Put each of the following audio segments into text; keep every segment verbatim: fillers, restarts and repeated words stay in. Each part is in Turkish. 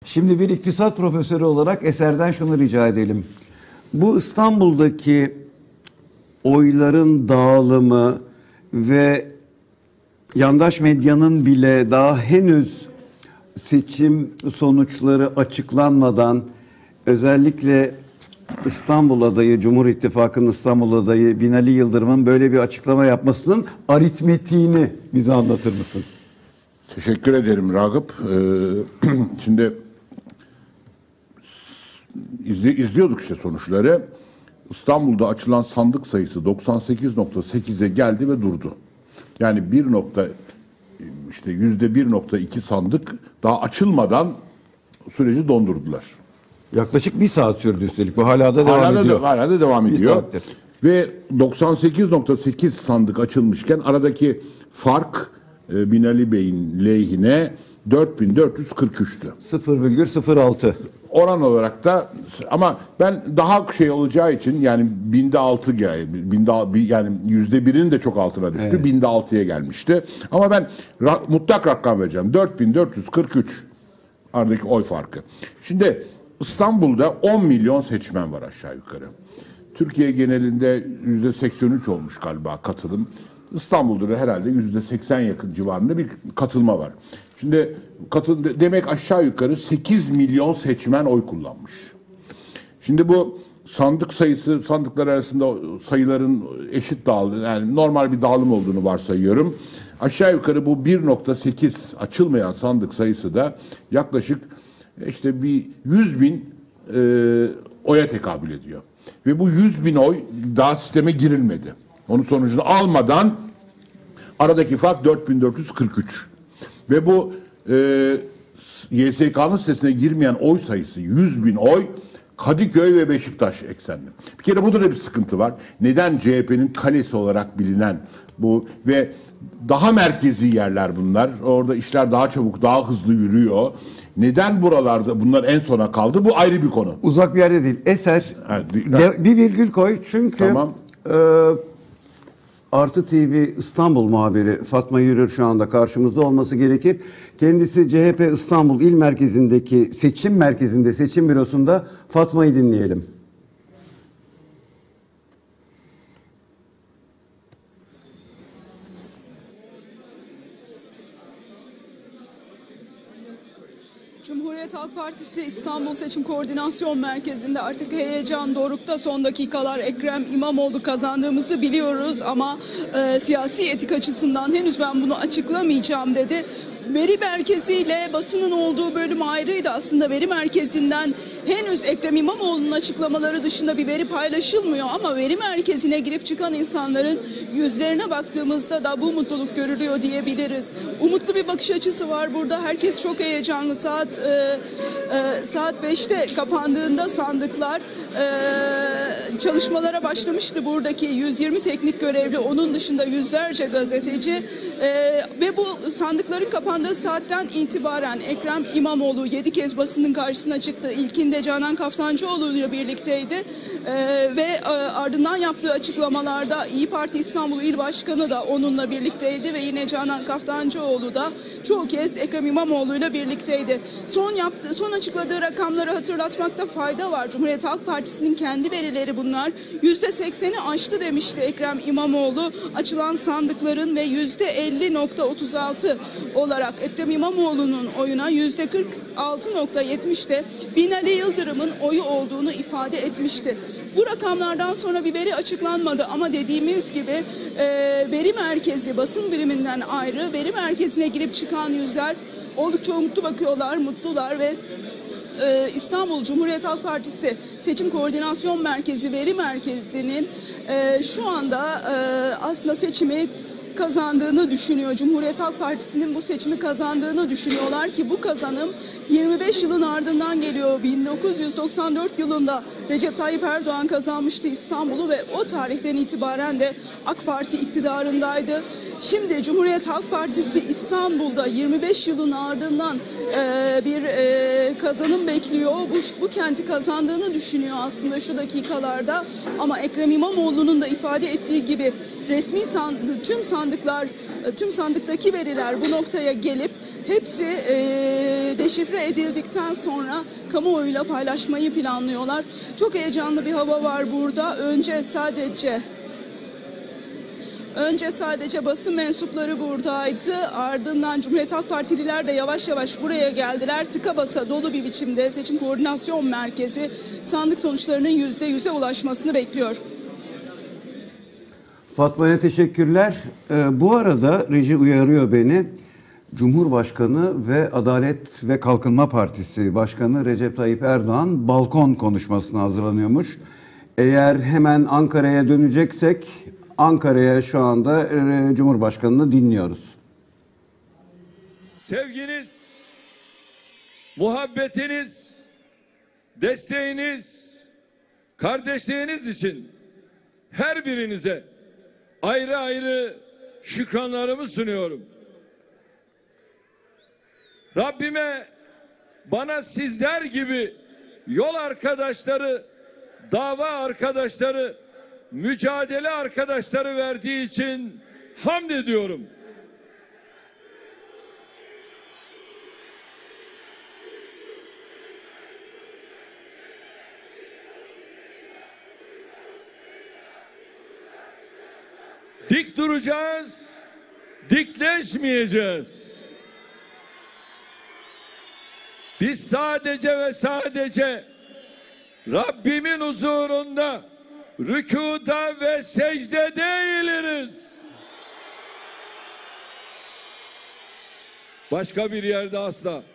Şimdi bir iktisat profesörü olarak Eser'den şunu rica edelim. Bu İstanbul'daki oyların dağılımı ve yandaş medyanın bile daha henüz seçim sonuçları açıklanmadan özellikle İstanbul adayı, Cumhur İttifakı'nın İstanbul adayı Binali Yıldırım'ın böyle bir açıklama yapmasının aritmetiğini bize anlatır mısın? Teşekkür ederim Ragıp. Ee, şimdi izli, izliyorduk işte sonuçları. İstanbul'da açılan sandık sayısı doksan sekiz nokta sekize geldi ve durdu. Yani bir nokta işte yüzde bir nokta iki sandık daha açılmadan süreci dondurdular. Yaklaşık bir saat sürdü üstelik. Bu hala da devam hala ediyor. Da, hala da devam bir ediyor. Saattir. Ve doksan sekiz nokta sekiz sandık açılmışken aradaki fark e, Binali Bey'in lehine dört bin dört yüz kırk üçtü. sıfır virgül sıfır altı. Oran olarak da ama ben daha şey olacağı için yani binde altı geldi. Binde yani yüzde birin de çok altına düştü. Evet. Binde altıya gelmişti. Ama ben ra, mutlak rakam vereceğim. dört bin dört yüz kırk üç aradaki oy farkı. Şimdi İstanbul'da on milyon seçmen var aşağı yukarı. Türkiye genelinde yüzde seksen üç olmuş galiba katılım. İstanbul'da da herhalde yüzde seksen yakın civarında bir katılma var. Şimdi katıl demek aşağı yukarı sekiz milyon seçmen oy kullanmış. Şimdi bu sandık sayısı, sandıklar arasında sayıların eşit dağılım, yani normal bir dağılım olduğunu varsayıyorum. Aşağı yukarı bu bir nokta sekiz açılmayan sandık sayısı da yaklaşık işte bir yüz bin e, oya tekabül ediyor. Ve bu yüz bin oy daha sisteme girilmedi. Onun sonucunu almadan aradaki fark dört bin dört yüz kırk üç. Ve bu e, Y S K'nın sitesine girmeyen oy sayısı yüz bin oy Kadıköy ve Beşiktaş eksenli. Bir kere burada da bir sıkıntı var. Neden C H P'nin kalesi olarak bilinen bu ve daha merkezi yerler bunlar. Orada işler daha çabuk, daha hızlı yürüyor. Neden buralarda bunlar en sona kaldı? Bu ayrı bir konu. Uzak bir yerde değil. Eser, Evet, de, bir virgül koy çünkü tamam. e, Artı T V İstanbul muhabiri Fatma Yürür şu anda karşımızda olması gerekir. Kendisi C H P İstanbul İl Merkezi'ndeki seçim merkezinde, seçim bürosunda. Fatma'yı dinleyelim. Cumhuriyet Halk Partisi İstanbul Seçim Koordinasyon Merkezi'nde artık heyecan dorukta. Son dakikalar Ekrem İmamoğlu kazandığımızı biliyoruz ama e, siyasi etik açısından henüz ben bunu açıklamayacağım dedi. Veri merkeziyle basının olduğu bölüm ayrıydı aslında. Veri merkezinden henüz Ekrem İmamoğlu'nun açıklamaları dışında bir veri paylaşılmıyor ama veri merkezine girip çıkan insanların yüzlerine baktığımızda da bu mutluluk görülüyor diyebiliriz. Umutlu bir bakış açısı var burada. Herkes çok heyecanlı. Saat e, e, saat beşte kapandığında sandıklar e, çalışmalara başlamıştı buradaki yüz yirmi teknik görevli, onun dışında yüzlerce gazeteci e, ve bu sandıkların kapandığı saatten itibaren Ekrem İmamoğlu yedi kez basının karşısına çıktı. İlkinde Canan Kaftancıoğlu ile birlikteydi e, ve e, ardından yaptığı açıklamalarda İYİ Parti İstanbul İl Başkanı da onunla birlikteydi ve yine Canan Kaftancıoğlu da çoğu kez Ekrem İmamoğlu ile birlikteydi. Son yaptığı, son açıkladığı rakamları hatırlatmakta fayda var. Cumhuriyet Halk Partisi'nin kendi verileri bunlar. yüzde sekseni aştı demişti Ekrem İmamoğlu. Açılan sandıkların ve yüzde elli nokta otuz altı olarak Ekrem İmamoğlu'nun oyuna yüzde kırk altı nokta yetmişte Binali Yıldırım'ın oyu olduğunu ifade etmişti. Bu rakamlardan sonra bir veri açıklanmadı ama dediğimiz gibi e, veri merkezi basın biriminden ayrı, veri merkezine girip çıkan yüzler oldukça umutlu bakıyorlar, mutlular ve e, İstanbul Cumhuriyet Halk Partisi Seçim Koordinasyon Merkezi Veri Merkezi'nin e, şu anda e, aslında seçimi kazandığını düşünüyor. Cumhuriyet Halk Partisi'nin bu seçimi kazandığını düşünüyorlar ki bu kazanım yirmi beş yılın ardından geliyor. bin dokuz yüz doksan dört yılında Recep Tayyip Erdoğan kazanmıştı İstanbul'u ve o tarihten itibaren de AK Parti iktidarındaydı. Şimdi Cumhuriyet Halk Partisi İstanbul'da yirmi beş yılın ardından e, bir e, kazanım bekliyor. Bu, bu kenti kazandığını düşünüyor aslında şu dakikalarda. Ama Ekrem İmamoğlu'nun da ifade ettiği gibi resmi sandı, tüm sandıklar, tüm sandıktaki veriler bu noktaya gelip hepsi e, deşifre edildikten sonra kamuoyuyla paylaşmayı planlıyorlar. Çok heyecanlı bir hava var burada. Önce sadece Önce sadece basın mensupları buradaydı. Ardından Cumhuriyet Halk Partililer de yavaş yavaş buraya geldiler. Tıka basa dolu bir biçimde Seçim Koordinasyon Merkezi sandık sonuçlarının yüzde yüze ulaşmasını bekliyor. Fatma'ya teşekkürler. Ee, bu arada reji uyarıyor beni. Cumhurbaşkanı ve Adalet ve Kalkınma Partisi Başkanı Recep Tayyip Erdoğan balkon konuşmasına hazırlanıyormuş. Eğer hemen Ankara'ya döneceksek Ankara'ya şu anda e, Cumhurbaşkanı'nı dinliyoruz. Sevginiz, muhabbetiniz, desteğiniz, kardeşliğiniz için her birinize ayrı ayrı şükranlarımı sunuyorum. Rabbime bana sizler gibi yol arkadaşları, dava arkadaşları, mücadele arkadaşları verdiği için hamd ediyorum. Dik duracağız, dikleşmeyeceğiz. Biz sadece ve sadece Rabbimin huzurunda rükuda ve secdede eğiliriz. Başka bir yerde asla.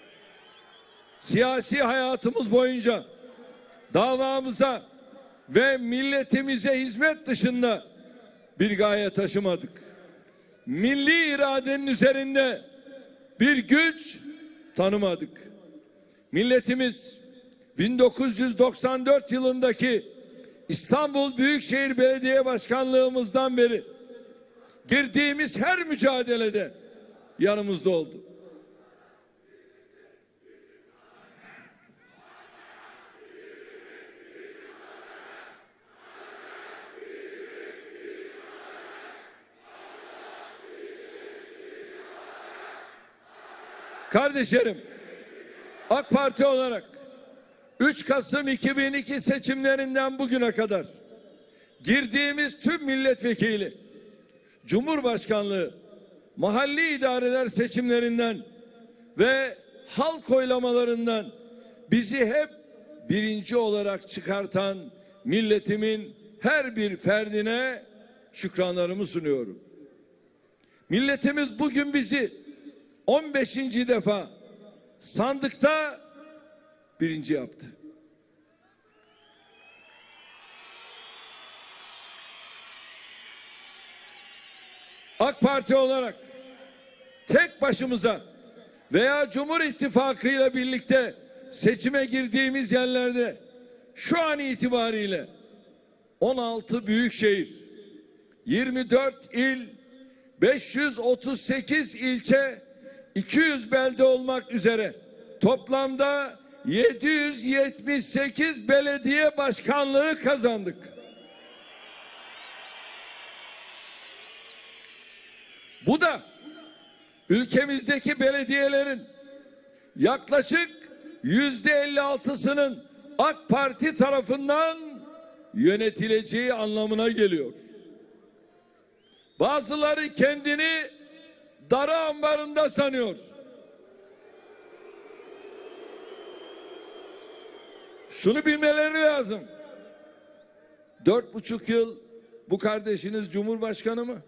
Siyasi hayatımız boyunca davamıza ve milletimize hizmet dışında bir gaye taşımadık. Milli iradenin üzerinde bir güç tanımadık. Milletimiz bin dokuz yüz doksan dört yılındaki İstanbul Büyükşehir Belediye Başkanlığımızdan beri girdiğimiz her mücadelede yanımızda oldu. Kardeşlerim, AK Parti olarak üç Kasım iki bin iki seçimlerinden bugüne kadar girdiğimiz tüm milletvekili, Cumhurbaşkanlığı, mahalli idareler seçimlerinden ve halk oylamalarından bizi hep birinci olarak çıkartan milletimin her bir ferdine şükranlarımı sunuyorum. Milletimiz bugün bizi on beşinci defa sandıkta birinci yaptı. AK Parti olarak tek başımıza veya Cumhur İttifakı ile birlikte seçime girdiğimiz yerlerde şu an itibariyle on altı büyükşehir, yirmi dört il, beş yüz otuz sekiz ilçe, iki yüz belde olmak üzere toplamda yedi yüz yetmiş sekiz belediye başkanlığı kazandık. Bu da ülkemizdeki belediyelerin yaklaşık yüzde elli altısının AK Parti tarafından yönetileceği anlamına geliyor. Bazıları kendini darı ambarında sanıyor. Şunu bilmeleri lazım. Dört buçuk yıl bu kardeşiniz Cumhurbaşkanı mı?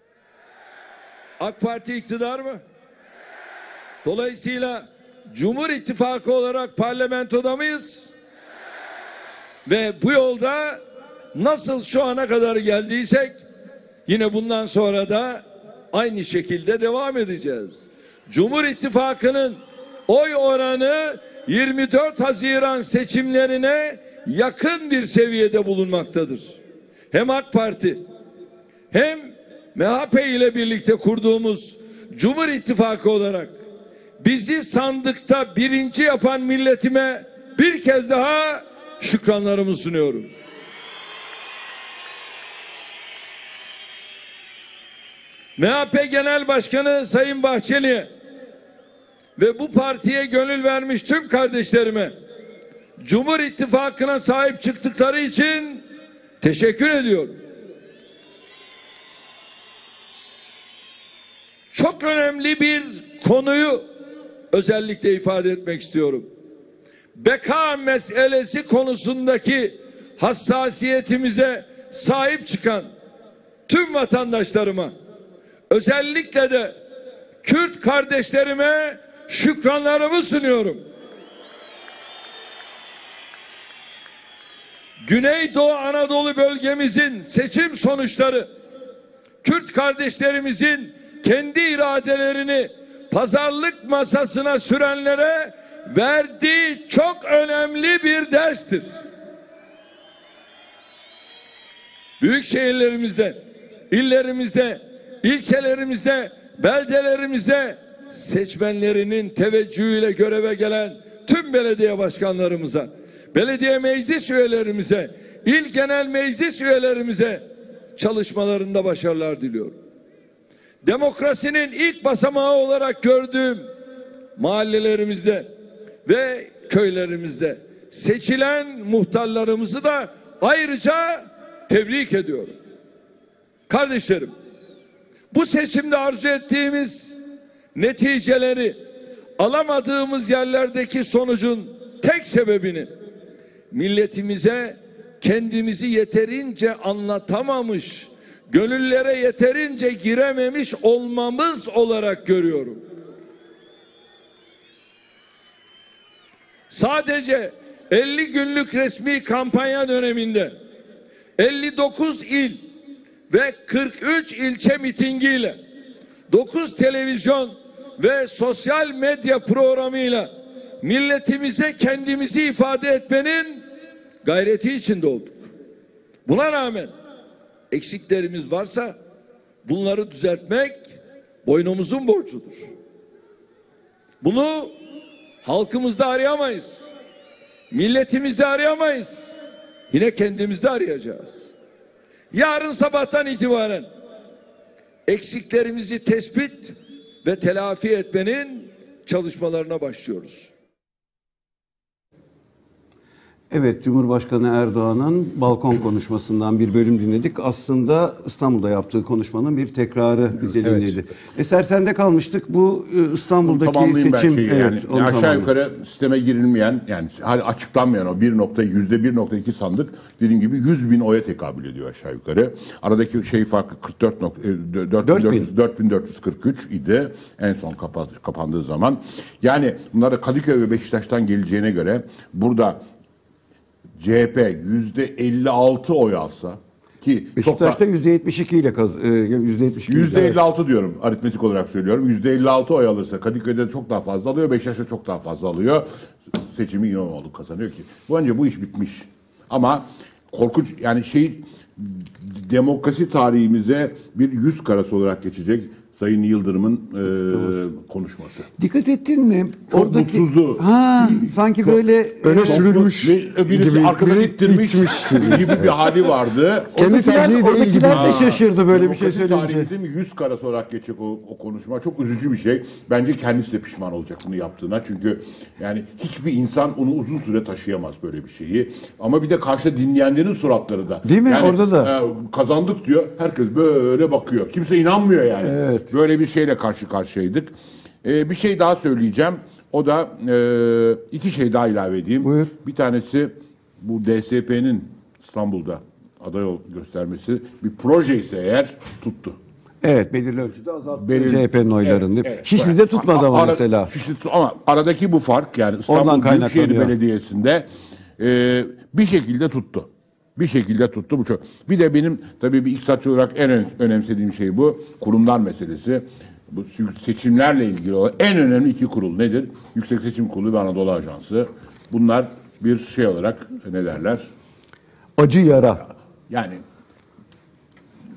AK Parti iktidar mı? Dolayısıyla Cumhur İttifakı olarak parlamentoda mıyız? Ve bu yolda nasıl şu ana kadar geldiysek yine bundan sonra da aynı şekilde devam edeceğiz. Cumhur İttifakı'nın oy oranı yirmi dört Haziran seçimlerine yakın bir seviyede bulunmaktadır. Hem AK Parti hem M H P ile birlikte kurduğumuz Cumhur İttifakı olarak bizi sandıkta birinci yapan milletime bir kez daha şükranlarımı sunuyorum. M H P Genel Başkanı Sayın Bahçeli'ye ve bu partiye gönül vermiş tüm kardeşlerime Cumhur İttifakı'na sahip çıktıkları için teşekkür ediyorum. Çok önemli bir konuyu özellikle ifade etmek istiyorum. Beka meselesi konusundaki hassasiyetimize sahip çıkan tüm vatandaşlarıma, özellikle de Kürt kardeşlerime şükranlarımı sunuyorum. Güneydoğu Anadolu bölgemizin seçim sonuçları, Kürt kardeşlerimizin kendi iradelerini pazarlık masasına sürenlere verdiği çok önemli bir derstir. Büyük şehirlerimizde, illerimizde, ilçelerimizde, beldelerimizde seçmenlerinin teveccühüyle göreve gelen tüm belediye başkanlarımıza, belediye meclis üyelerimize, il genel meclis üyelerimize çalışmalarında başarılar diliyorum. Demokrasinin ilk basamağı olarak gördüğüm mahallelerimizde ve köylerimizde seçilen muhtarlarımızı da ayrıca tebrik ediyorum. Kardeşlerim, bu seçimde arzu ettiğimiz neticeleri alamadığımız yerlerdeki sonucun tek sebebini milletimize kendimizi yeterince anlatamamış, gönüllere yeterince girememiş olmamız olarak görüyorum. Sadece elli günlük resmi kampanya döneminde elli dokuz il ve kırk üç ilçe mitingiyle, dokuz televizyon ve sosyal medya programıyla milletimize kendimizi ifade etmenin gayreti içinde olduk. Buna rağmen eksiklerimiz varsa bunları düzeltmek boynumuzun borcudur. Bunu halkımızda arayamayız. Milletimizde arayamayız. Yine kendimizde arayacağız. Yarın sabahtan itibaren eksiklerimizi tespit ve telafi etmenin çalışmalarına başlıyoruz. Evet, Cumhurbaşkanı Erdoğan'ın balkon konuşmasından bir bölüm dinledik. Aslında İstanbul'da yaptığı konuşmanın bir tekrarı niteliğindeydi. Evet. Eser, sende kalmıştık. Bu İstanbul'daki seçim. Şeyi, evet, yani aşağı tamamlayayım. yukarı sisteme girilmeyen, yani açıklanmayan o bir nokta yüzde bir nokta iki sandık dediğim gibi yüz bin oya tekabül ediyor aşağı yukarı. Aradaki şey farkı kırk dört dört bin dört yüz kırk üç idi en son kapat, kapandığı zaman. Yani bunlar da Kadıköy ve Beşiktaş'tan geleceğine göre burada C H P yüzde elli altı oy alsa ki Beşiktaş'ta yüzde yetmiş iki ile yüzde yetmiş iki yüzde elli altı diyorum, aritmetik olarak söylüyorum. yüzde elli altı oy alırsa Kadıköy'de çok daha fazla alıyor, Beşiktaş'ta çok daha fazla alıyor. Seçimi İmamoğlu kazanıyor ki. Bence bu iş bitmiş. Ama korkunç, yani şey, demokrasi tarihimize bir yüz karası olarak geçecek Sayın Yıldırım'ın e, konuşması. Dikkat ettin mi? Çok Oradaki, mutsuzdu. Ha, sanki çok, böyle öne e, sürülmüş birisi gibi, arkadan biri ittirmiş gibi. gibi bir hali vardı. Kendi tercihi değil gibi. Oradakiler de şaşırdı böyle bir şey Demokrasi söyleyince. tarihimizin yüz karası olarak geçecek o, o konuşma. Çok üzücü bir şey. Bence kendisi de pişman olacak bunu yaptığına. Çünkü yani hiçbir insan onu uzun süre taşıyamaz böyle bir şeyi. Ama bir de karşı dinleyenlerin suratları da. Değil mi? Yani, Orada da. E, kazandık diyor. Herkes böyle bakıyor. Kimse inanmıyor yani. Evet. Böyle bir şeyle karşı karşıyaydık. Ee, bir şey daha söyleyeceğim. O da e, iki şey daha ilave edeyim. Buyur. Bir tanesi bu D S P'nin İstanbul'da aday göstermesi bir proje ise eğer tuttu. Evet, belirli ölçüde azalttı Belirli- C H P'nin oylarını. Evet, evet. Şişli'de tutmadı ama Ara- mesela. Şişli- ama aradaki bu fark, yani Oradan İstanbul Büyükşehir kaynaklanıyor. Belediyesi'nde e, bir şekilde tuttu. Bir şekilde tuttu bu çok. Bir de benim tabii bir iktisatçı olarak en ön- önemsediğim şey bu. Kurumlar meselesi. Bu seçimlerle ilgili olan en önemli iki kurul nedir? Yüksek Seçim Kurulu ve Anadolu Ajansı. Bunlar bir şey olarak ne derler? Acı yara. Yani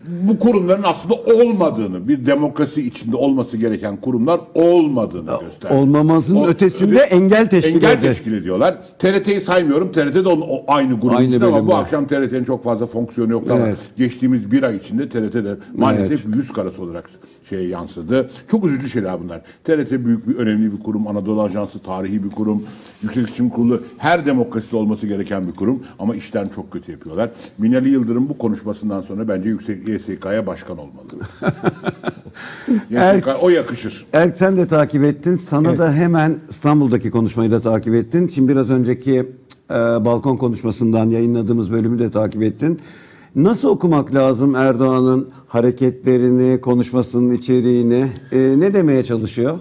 bu kurumların aslında olmadığını, bir demokrasi içinde olması gereken kurumlar olmadığını gösteriyor. Olmamasının O- ötesinde öte- engel teşkil engel ediyor. teşkil ediyorlar. T R T'yi saymıyorum. T R T de onun, o aynı grubun Aynı içinde ama bu bölümde. akşam T R T'nin çok fazla fonksiyonu yoktu ama Evet. geçtiğimiz bir ay içinde T R T'de maalesef yüz karası olarak şeye yansıdı. Çok üzücü şeyler bunlar. T R T büyük bir, önemli bir kurum. Anadolu Ajansı tarihi bir kurum. Yüksek Seçim Kurulu her demokraside olması gereken bir kurum ama işten çok kötü yapıyorlar. Binali Yıldırım bu konuşmasından sonra bence Yüksek Y S K'ya başkan olmalı. Y S K, o yakışır. Erk sen de takip ettin. Sana Evet. da hemen İstanbul'daki konuşmayı da takip ettin. Şimdi biraz önceki e, balkon konuşmasından yayınladığımız bölümü de takip ettin. Nasıl okumak lazım Erdoğan'ın hareketlerini, konuşmasının içeriğini? E, ne demeye çalışıyor?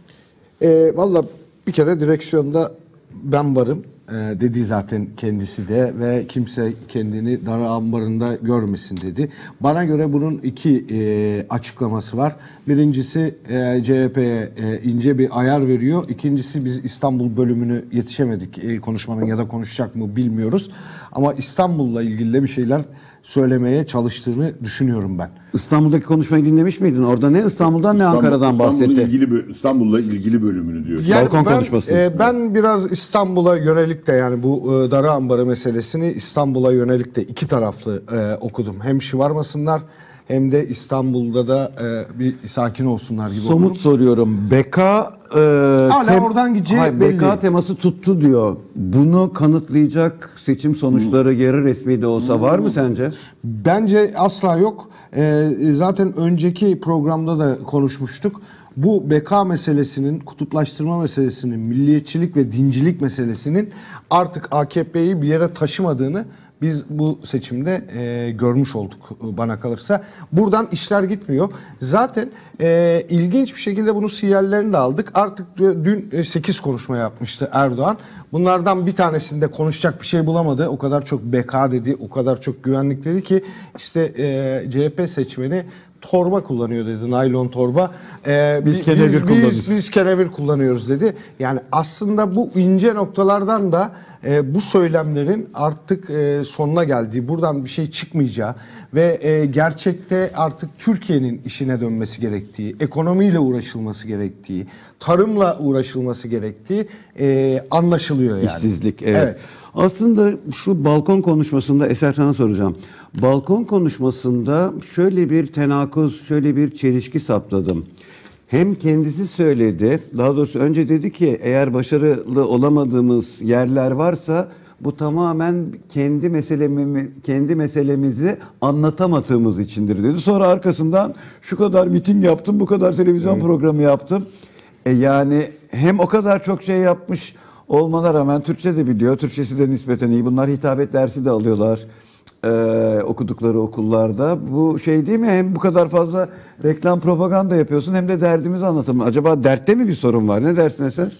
E, Valla bir kere direksiyonda ben varım e, dedi zaten kendisi de ve kimse kendini dar ambarında görmesin dedi. Bana göre bunun iki e, açıklaması var. Birincisi e, C H P'ye e, ince bir ayar veriyor. İkincisi biz İstanbul bölümünü yetişemedik e, konuşmanın ya da konuşacak mı bilmiyoruz. Ama İstanbul'la ilgili de bir şeyler söylemeye çalıştığını düşünüyorum ben. İstanbul'daki konuşmayı dinlemiş miydin? Orada ne İstanbul'dan ne Ankara'dan İstanbul'la bahsetti? ilgili, İstanbul'la ilgili bölümünü diyor. Yani Balkon ben, konuşması. e, ben biraz İstanbul'a yönelik de yani bu e, Dara Ambarı meselesini İstanbul'a yönelik de iki taraflı e, okudum. Hem şımarmasınlar hem de İstanbul'da da e, bir sakin olsunlar gibi Somut okudum. soruyorum. B K e, Hala oradan gideceği Hayır, belli. B K teması tuttu diyor. Bunu kanıtlayacak seçim sonuçları yarı resmi de olsa var mı sence? Bence asla yok. E, zaten önceki programda da konuşmuştuk. Bu B K meselesinin, kutuplaştırma meselesinin, milliyetçilik ve dincilik meselesinin artık A K P'yi bir yere taşımadığını biz bu seçimde e, görmüş olduk bana kalırsa. Buradan işler gitmiyor. Zaten e, ilginç bir şekilde bunun sinyallerini de aldık. Artık dün sekiz konuşma yapmıştı Erdoğan. Bunlardan bir tanesinde konuşacak bir şey bulamadı. O kadar çok B K dedi, o kadar çok güvenlik dedi ki işte e, C H P seçmeni torba kullanıyor dedi, naylon torba. Ee, Biz kenevir biz, kullanıyoruz. Biz, biz kenevir kullanıyoruz dedi. Yani aslında bu ince noktalardan da e, bu söylemlerin artık e, sonuna geldiği, buradan bir şey çıkmayacağı ve e, gerçekte artık Türkiye'nin işine dönmesi gerektiği, ekonomiyle uğraşılması gerektiği, tarımla uğraşılması gerektiği e, anlaşılıyor yani. İşsizlik, evet. Evet. Aslında şu balkon konuşmasında Eser sana soracağım. Balkon konuşmasında şöyle bir tenakuz, şöyle bir çelişki saptadım. Hem kendisi söyledi, daha doğrusu önce dedi ki eğer başarılı olamadığımız yerler varsa bu tamamen kendi meselemi, kendi meselemizi anlatamadığımız içindir dedi. Sonra arkasından şu kadar miting yaptım, bu kadar televizyon evet. programı yaptım. E yani hem o kadar çok şey yapmış olmalar rağmen Türkçe de biliyor. Türkçesi de nispeten iyi. Bunlar hitabet dersi de alıyorlar e, okudukları okullarda. Bu şey değil mi? Hem bu kadar fazla reklam propaganda yapıyorsun hem de derdimizi anlatamıyorsun. Acaba dertte mi bir sorun var? Ne dersin Eser?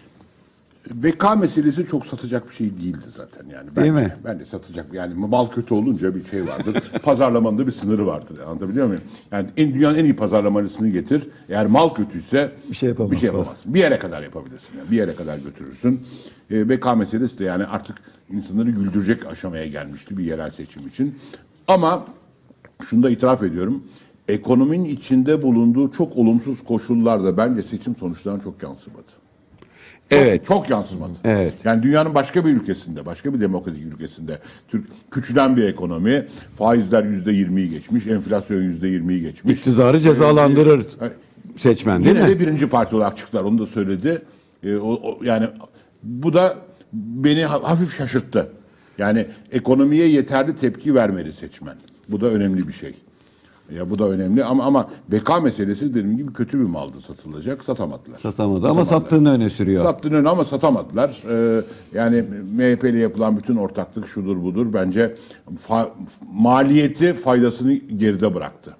B K meselesi çok satacak bir şey değildi zaten yani. Bence, Değil mi? Bence satacak yani mal kötü olunca bir şey vardır. Pazarlamanın da bir sınırı vardır. Anlatabiliyor muyum? Yani en, dünyanın en iyi pazarlamasını getir. Eğer mal kötüyse Bir şey yapamazsın. Bir şey yapamazsın. Bir yere kadar yapabilirsin. Yani. Bir yere kadar götürürsün. E, B K meselesi de yani artık insanları güldürecek aşamaya gelmişti bir yerel seçim için. Ama şunu da itiraf ediyorum. Ekonominin içinde bulunduğu çok olumsuz koşullarda bence seçim sonuçlarına çok yansımadı. Çok, Evet. Çok yansımadı. Evet. Yani dünyanın başka bir ülkesinde, başka bir demokratik ülkesinde Türk küçülen bir ekonomi, faizler yüzde yirmiyi geçmiş, enflasyon yüzde yirmiyi geçmiş. İktidarı cezalandırır Ee, seçmen değil Yine mi? de birinci parti olarak çıktılar, onu da söyledi. Ee, o, o, yani bu da beni hafif şaşırttı. Yani ekonomiye yeterli tepki vermedi seçmen. Bu da önemli bir şey. Ya bu da önemli ama ama B K meselesi dediğim gibi kötü bir maldı, satılacak, satamadılar. Satamadı ama sattığını öne sürüyor. Sattığını öne ama satamadılar. Ee, yani M H P ile yapılan bütün ortaklık şudur budur bence fa- maliyeti faydasını geride bıraktı.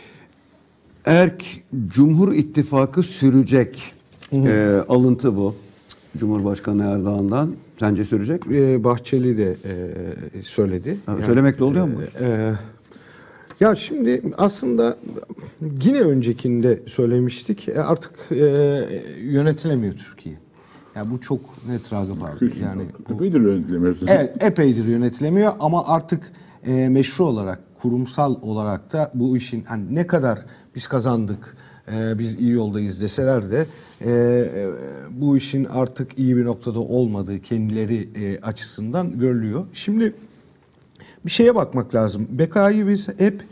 Erk Cumhur İttifakı sürecek. Ee, alıntı bu. Cumhurbaşkanı Erdoğan'dan. Sence sürecek mi? Ee, Bahçeli de e, söyledi. Ha, Yani, söylemekle oluyor mu? e, e, Ya şimdi aslında yine öncekinde söylemiştik. E, Artık e, yönetilemiyor Türkiye. Ya bu çok net rağbet var. Yani bu, Epeydir yönetilemiyorsun. evet, epeydir yönetilemiyor ama artık e, meşru olarak, kurumsal olarak da bu işin hani ne kadar biz kazandık, e, biz iyi yoldayız deseler de e, e, bu işin artık iyi bir noktada olmadığı kendileri e, açısından görülüyor. Şimdi bir şeye bakmak lazım. B K'yı biz hep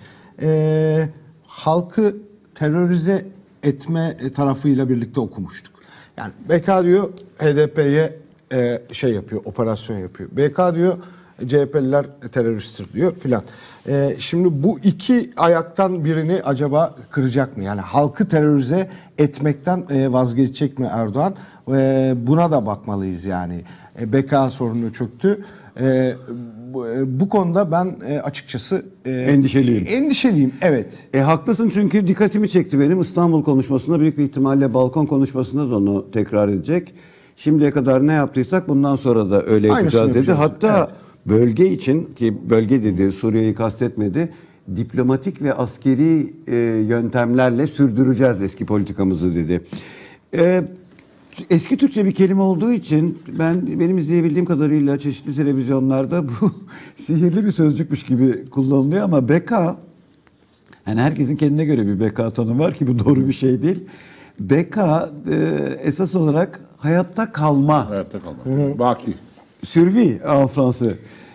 e, halkı terörize etme tarafıyla birlikte okumuştuk. Yani B K diyor H D P'ye e, şey yapıyor, operasyon yapıyor. B K diyor C H P'liler teröristtir diyor filan. E, şimdi bu iki ayaktan birini acaba kıracak mı? Yani halkı terörize etmekten e, vazgeçecek mi Erdoğan? E, buna da bakmalıyız yani. E, B K sorunu çöktü. E, bu, e, bu konuda ben e, açıkçası e, Endişeliyim. Endişeliyim, evet. E haklısın, çünkü dikkatimi çekti benim İstanbul konuşmasında, büyük bir ihtimalle balkon konuşmasında da onu tekrar edecek. Şimdiye kadar ne yaptıysak bundan sonra da öyle Aynısını yapacağız dedi. yapacağız. Hatta Evet. bölge için, ki bölge dedi, Suriye'yi kastetmedi, diplomatik ve askeri e, yöntemlerle sürdüreceğiz eski politikamızı dedi. E, eski Türkçe bir kelime olduğu için ben benim izleyebildiğim kadarıyla çeşitli televizyonlarda bu sihirli bir sözcükmüş gibi kullanılıyor ama B K, yani herkesin kendine göre bir B K tanımı var ki bu doğru bir şey değil. B K e, esas olarak hayatta kalma. Hayatta kalmak. Baki. Survie en Fransız.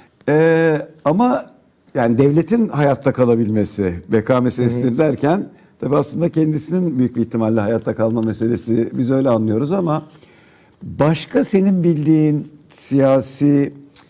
E, ama yani devletin hayatta kalabilmesi, B K meselesi derken tabii aslında kendisinin büyük bir ihtimalle hayatta kalma meselesi, biz öyle anlıyoruz ama başka senin bildiğin siyasi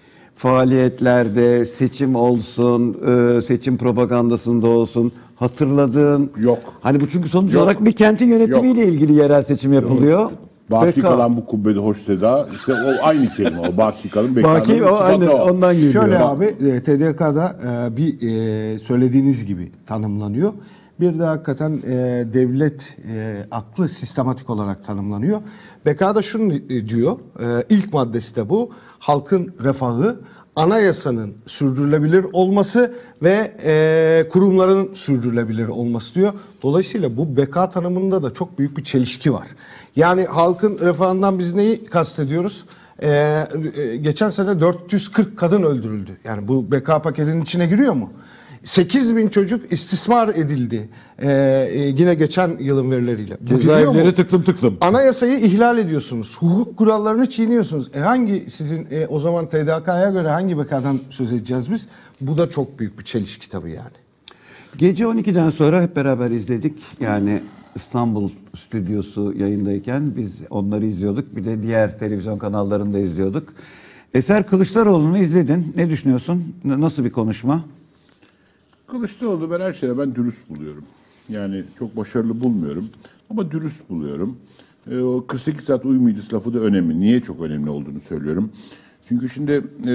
faaliyetlerde, seçim olsun, e, seçim propagandasında olsun hatırladığın Yok. Hani bu çünkü sonuç Yok. olarak bir kentin yönetimiyle Yok. ilgili yerel seçim yapılıyor. Baki B K kalan bu kubbede hoş seda, işte o aynı kelime o. Baki kalın. Baki o aynı, ondan geliyor. Şöyle abi, e, T D K'da e, bir e, söylediğiniz gibi tanımlanıyor. Bir de hakikaten e, devlet e, aklı sistematik olarak tanımlanıyor. B K'da şunu diyor, e, ilk maddesi de bu: halkın refahı, anayasanın sürdürülebilir olması ve e, kurumların sürdürülebilir olması diyor. Dolayısıyla bu B K tanımında da çok büyük bir çelişki var. Yani halkın refahından biz neyi kastediyoruz? Ee, e, geçen sene dört yüz kırk kadın öldürüldü. Yani bu B K paketinin içine giriyor mu? sekiz bin çocuk istismar edildi. Ee, e, yine geçen yılın verileriyle. Bu giriyor mu? Cezaevleri tıklım tıklım. Anayasayı ihlal ediyorsunuz. Hukuk kurallarını çiğniyorsunuz. E hangi sizin e, o zaman T D K'ya göre hangi B K'dan söz edeceğiz biz? Bu da çok büyük bir çelişki tabii yani. Gece on ikiden sonra hep beraber izledik. Yani İstanbul stüdyosu yayındayken biz onları izliyorduk. Bir de diğer televizyon kanallarında izliyorduk. Eser Kılıçdaroğlu'nu izledin. Ne düşünüyorsun? Nasıl bir konuşma? Kılıçdaroğlu ben her şeyde ben dürüst buluyorum. Yani çok başarılı bulmuyorum ama dürüst buluyorum. E, o kırk sekiz saat uyumayacağız lafı da önemli. Niye çok önemli olduğunu söylüyorum. Çünkü şimdi e,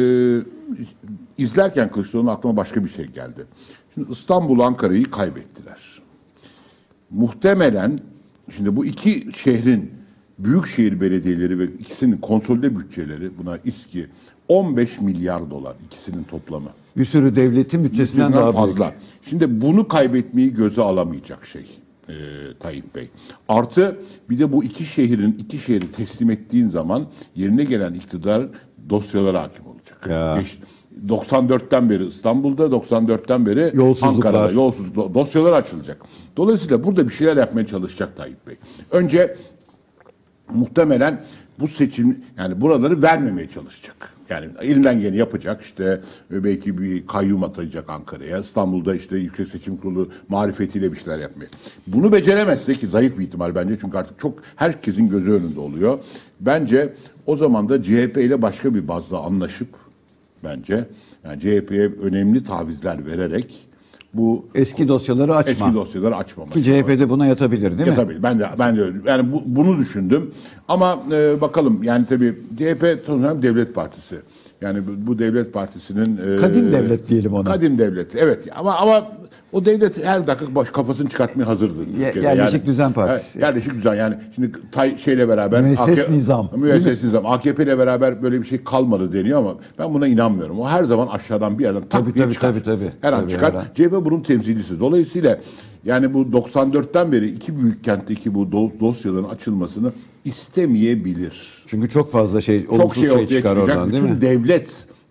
izlerken Kılıçdaroğlu'nun aklıma başka bir şey geldi. Şimdi İstanbul, Ankara'yı kaybettiler. Muhtemelen şimdi bu iki şehrin büyükşehir belediyeleri ve ikisinin konsolide bütçeleri, buna İSKİ, on beş milyar dolar ikisinin toplamı. Bir sürü devletin bütçesinden daha fazla. büyük. Şimdi bunu kaybetmeyi göze alamayacak şey e, Tayyip Bey. Artı bir de bu iki şehrin iki şehri teslim ettiğin zaman yerine gelen iktidar dosyalara hakim olacak. Ya. Geç, doksan dörtten beri İstanbul'da, doksan dörtten beri Yolsuzluklar. Ankara'da yolsuz do- dosyalar açılacak. Dolayısıyla burada bir şeyler yapmaya çalışacak Tayyip Bey. Önce muhtemelen bu seçim, yani buraları vermemeye çalışacak. Yani elinden geleni yapacak, işte belki bir kayyum atacak Ankara'ya. İstanbul'da işte Yüksek Seçim Kurulu marifetiyle bir şeyler yapmaya. Bunu beceremezse, ki zayıf bir ihtimal bence, çünkü artık çok herkesin gözü önünde oluyor. Bence o zaman da C H P ile başka bir bazda anlaşıp, bence yani C H P'ye önemli tavizler vererek bu Eski dosyaları açma. eski dosyaları açmamak. Ki C H P'de buna yatabilir değil Ya mi? tabii ben de ben de öyle. Yani bu, bunu düşündüm. Ama e, bakalım, yani tabii C H P hem devlet partisi. Yani bu, bu devlet partisinin e, Kadim devlet diyelim ona. Kadim devlet. Evet. Ama ama o devlet her dakika baş kafasını çıkartmaya hazırdır. Ye- ülkede. yerleşik düzen partisi. e, Yerleşik düzen, yani şimdi tay, şeyle beraber Müesses A K nizam, Müesses nizam. A K P ile beraber böyle bir şey kalmadı deniyor ama ben buna inanmıyorum. O her zaman aşağıdan bir yerden tak Tabii, diye tabii, çıkar. tabii, tabii. Her an Tabii, çıkar. her an. C H P bunun temsilcisi. Dolayısıyla yani bu doksan dörtten beri iki büyük kentteki bu do- dosyaların açılmasını istemeyebilir. Çünkü çok fazla şey, Çok olumsuz şey şey, ortaya çıkar çıkacak. oradan değil Bütün mi? devlet,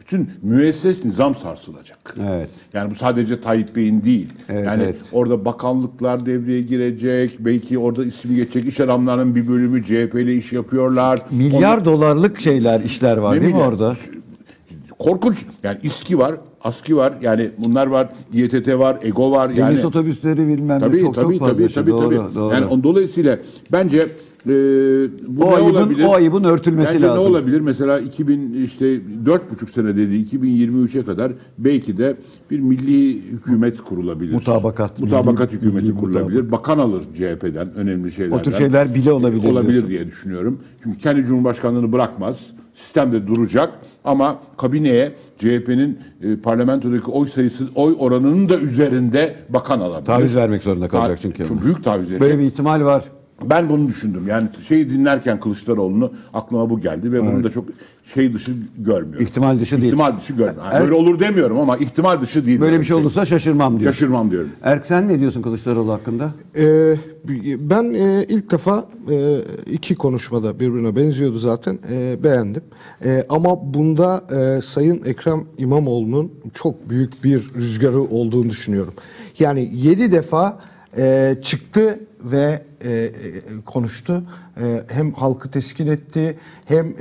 bütün müesses nizam sarsılacak. Evet. Yani bu sadece Tayyip Bey'in değil. Evet, yani evet. orada bakanlıklar devreye girecek. Belki orada isim geçecek. İş adamlarının bir bölümü C H P ile iş yapıyorlar. Milyar Onlar- dolarlık şeyler, işler var Ne değil mi milyar? orada? Korkunç. Yani İSKİ var, ASKİ var. Yani bunlar var. İETT var, EGO var. Deniz yani otobüsleri bilmem ne tabii, çok tabii, çok fazla. tabii, şey. tabii, Doğru, tabii. doğru. Yani on, dolayısıyla bence e, bu O ne ayıbın- olabilir? o ayıbın örtülmesi bence lazım. ne olabilir? Mesela iki bin işte dört buçuk sene dedi iki bin yirmi üçe kadar belki de bir milli hükümet kurulabilir. Mutabakat, Mutabakat milli- hükümeti milli kurulabilir. Bakan alır C H P'den önemli şeylerden. O tür şeyler bile olabilir Olabilir diyorsun. diye düşünüyorum. Çünkü kendi cumhurbaşkanlığını bırakmaz. Sistemde duracak ama kabineye C H P'nin e, parlamentodaki oy sayısı, oy oranının da üzerinde bakan alabilir. Taviz vermek zorunda kalacak Ta- çünkü. Çok büyük taviz verecek. Böyle bir ihtimal var. Ben bunu düşündüm. Yani şeyi dinlerken Kılıçdaroğlu'nu aklıma bu geldi ve bunu da çok şey dışı görmüyorum. İhtimal dışı değil. İhtimal dışı görmüyorum. Yani Er- böyle olur demiyorum ama ihtimal dışı değil. Böyle bir şey olursa şaşırmam diyor. Şaşırmam diyorum. Erk sen ne diyorsun Kılıçdaroğlu hakkında? Ee, ben e, ilk defa e, iki konuşmada birbirine benziyordu zaten e, beğendim. E, ama bunda e, Sayın Ekrem İmamoğlu'nun çok büyük bir rüzgarı olduğunu düşünüyorum. Yani yedi defa e, çıktı ve e, e, konuştu. E, hem halkı teskin etti hem e,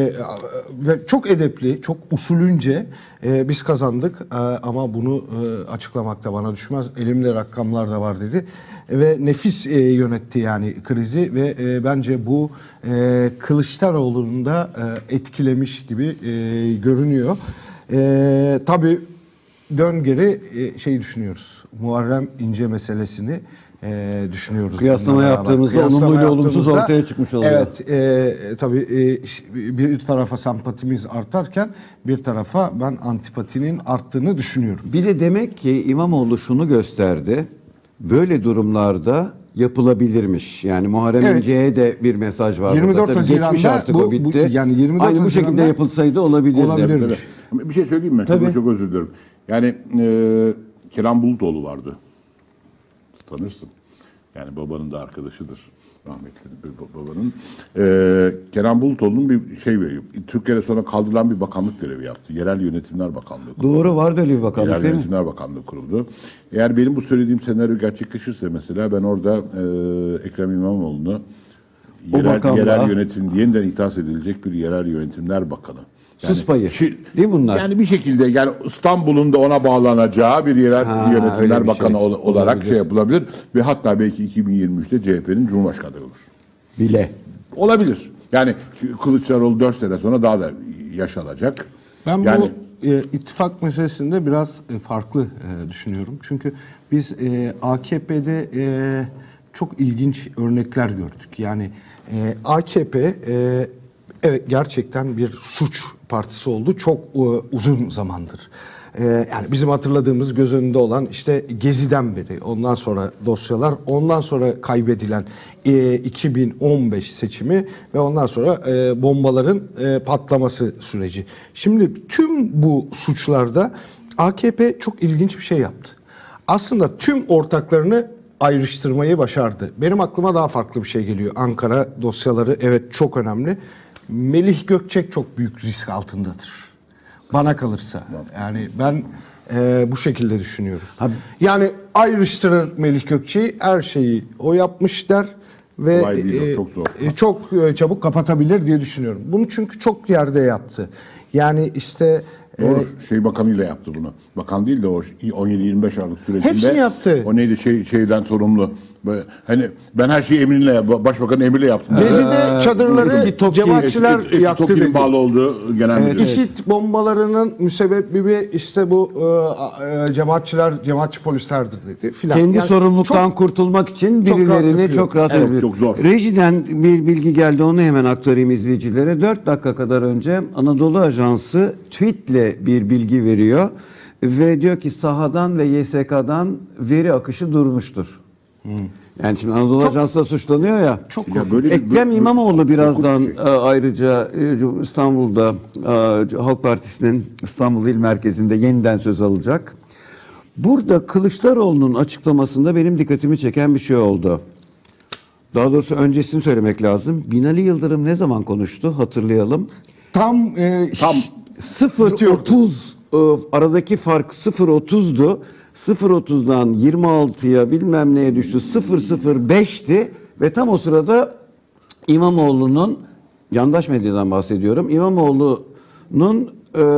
ve çok edepli, çok usulünce e, biz kazandık e, ama bunu e, açıklamak da bana düşmez. Elimde rakamlar da var dedi ve nefis e, yönetti yani krizi ve e, bence bu e, Kılıçdaroğlu'nu da e, etkilemiş gibi e, görünüyor. E, tabii dön geri e, şey düşünüyoruz. Muharrem İnce meselesini e, düşünüyoruz. Kıyaslama Bununla beraber. yaptığımızda Kıyaslama olumluyla olumsuz yaptığımızda, ortaya çıkmış oluyor. Evet. E, tabii e, ş- bir tarafa sempatimiz artarken bir tarafa ben antipatinin arttığını düşünüyorum. Bir de demek ki İmamoğlu şunu gösterdi. Böyle durumlarda yapılabilirmiş. Yani Muharrem Evet. İnce'ye de bir mesaj var. yirmi dört burada. Tabii Haziran'da geçmiş artık bu- o bitti. bu- yani yirmi dört Aynı bu şekilde Haziran'da yapılsaydı olabilirdi. olabilirmiş. Evet. Ama bir şey söyleyeyim mi? Tabii. Çok, çok özür dilerim. Yani e, Kenan Bulutoğlu vardı. Tanırsın. Yani babanın da arkadaşıdır. Rahmetli bir babanın. E, Kenan Bulutoğlu'nun bir şey veriyor. Türkiye'de sonra kaldırılan bir bakanlık görevi yaptı. Yerel Yönetimler Bakanlığı kuruldu. Doğru, vardı öyle bir bakanlık Yerel değil mi? Yönetimler Bakanlığı kuruldu. Eğer benim bu söylediğim senaryo gerçekleşirse mesela ben orada e, Ekrem İmamoğlu'nu O yerel, bakanlığa- yerel yönetim, yeniden ihdas edilecek bir yerel yönetimler bakanı. Sus payı. şi- Değil mi bunlar? Yani bir şekilde yani İstanbul'un da ona bağlanacağı bir yerel Ha, öyle yönetimler bir bakanı şey. ol- olarak Olabilir. şey yapılabilir ve hatta belki iki bin yirmi üçte C H P'nin Cumhurbaşkanı adayı olur. Bile. Olabilir. Yani Kılıçdaroğlu dört sene sonra daha da yaş alacak. Ben yani, bu e, ittifak meselesinde biraz e, farklı e, düşünüyorum. Çünkü biz e, A K P'de e, çok ilginç örnekler gördük. Yani e, A K P e, evet gerçekten bir suç partisi oldu çok e, uzun zamandır. E, yani bizim hatırladığımız göz önünde olan işte Gezi'den beri ondan sonra dosyalar ondan sonra kaybedilen e, iki bin on beş seçimi ve ondan sonra e, bombaların e, patlaması süreci. Şimdi tüm bu suçlarda A K P çok ilginç bir şey yaptı. Aslında tüm ortaklarını ayrıştırmayı başardı. Benim aklıma daha farklı bir şey geliyor. Ankara dosyaları evet çok önemli. Melih Gökçek çok büyük risk altındadır. Bana kalırsa. Yani ben e, bu şekilde düşünüyorum. Yani ayrıştırır Melih Gökçek'i, her şeyi o yapmış der ve Kolay değil o, e, çok zor. e, çok e, çabuk kapatabilir diye düşünüyorum. Bunu çünkü çok yerde yaptı. Yani işte e, Doğru. Şey bakanıyla yaptı bunu. Bakan değil de o on yedi yirmi beş Aralık sürecinde. Hepsini yaptı. O neydi şey şeyden sorumlu. Böyle, hani ben her şeyi emrinle, başbakanın emriyle yaptım. Gezi'de çadırları eski Toki- cemaatçiler Eski- eski yaktı Toki'nin dedi. bağlı olduğu genel müdür. İşit bombalarının müsebbibi işte bu e, e, cemaatçiler, cemaatçi polislerdir dedi filan. Kendi Yani sorumluluktan çok- kurtulmak için çok rahat birilerini yapıyor. çok rahat Evet, yapıyor. çok zor. Rejiden bir bilgi geldi, onu hemen aktarayım izleyicilere. dört dakika kadar önce Anadolu Ajansı tweetle bir bilgi veriyor ve diyor ki sahadan ve Y S K'dan veri akışı durmuştur. Yani şimdi Anadolu Çok- Ajansı da suçlanıyor ya. Çok Ya böyle bir- Ekrem bu- İmamoğlu korkunç birazdan bir şey. e, ayrıca e, İstanbul'da e, Halk Partisi'nin İstanbul İl Merkezi'nde yeniden söz alacak. Burada Kılıçdaroğlu'nun açıklamasında benim dikkatimi çeken bir şey oldu. Daha doğrusu öncesini söylemek lazım. Binali Yıldırım ne zaman konuştu hatırlayalım. tam e, Tam sıfır otuz e, aradaki fark sıfır otuzdu. sıfır otuzdan yirmi altıya bilmem neye düştü. sıfır sıfır beşti ve tam o sırada İmamoğlu'nun, yandaş medyadan bahsediyorum, İmamoğlu'nun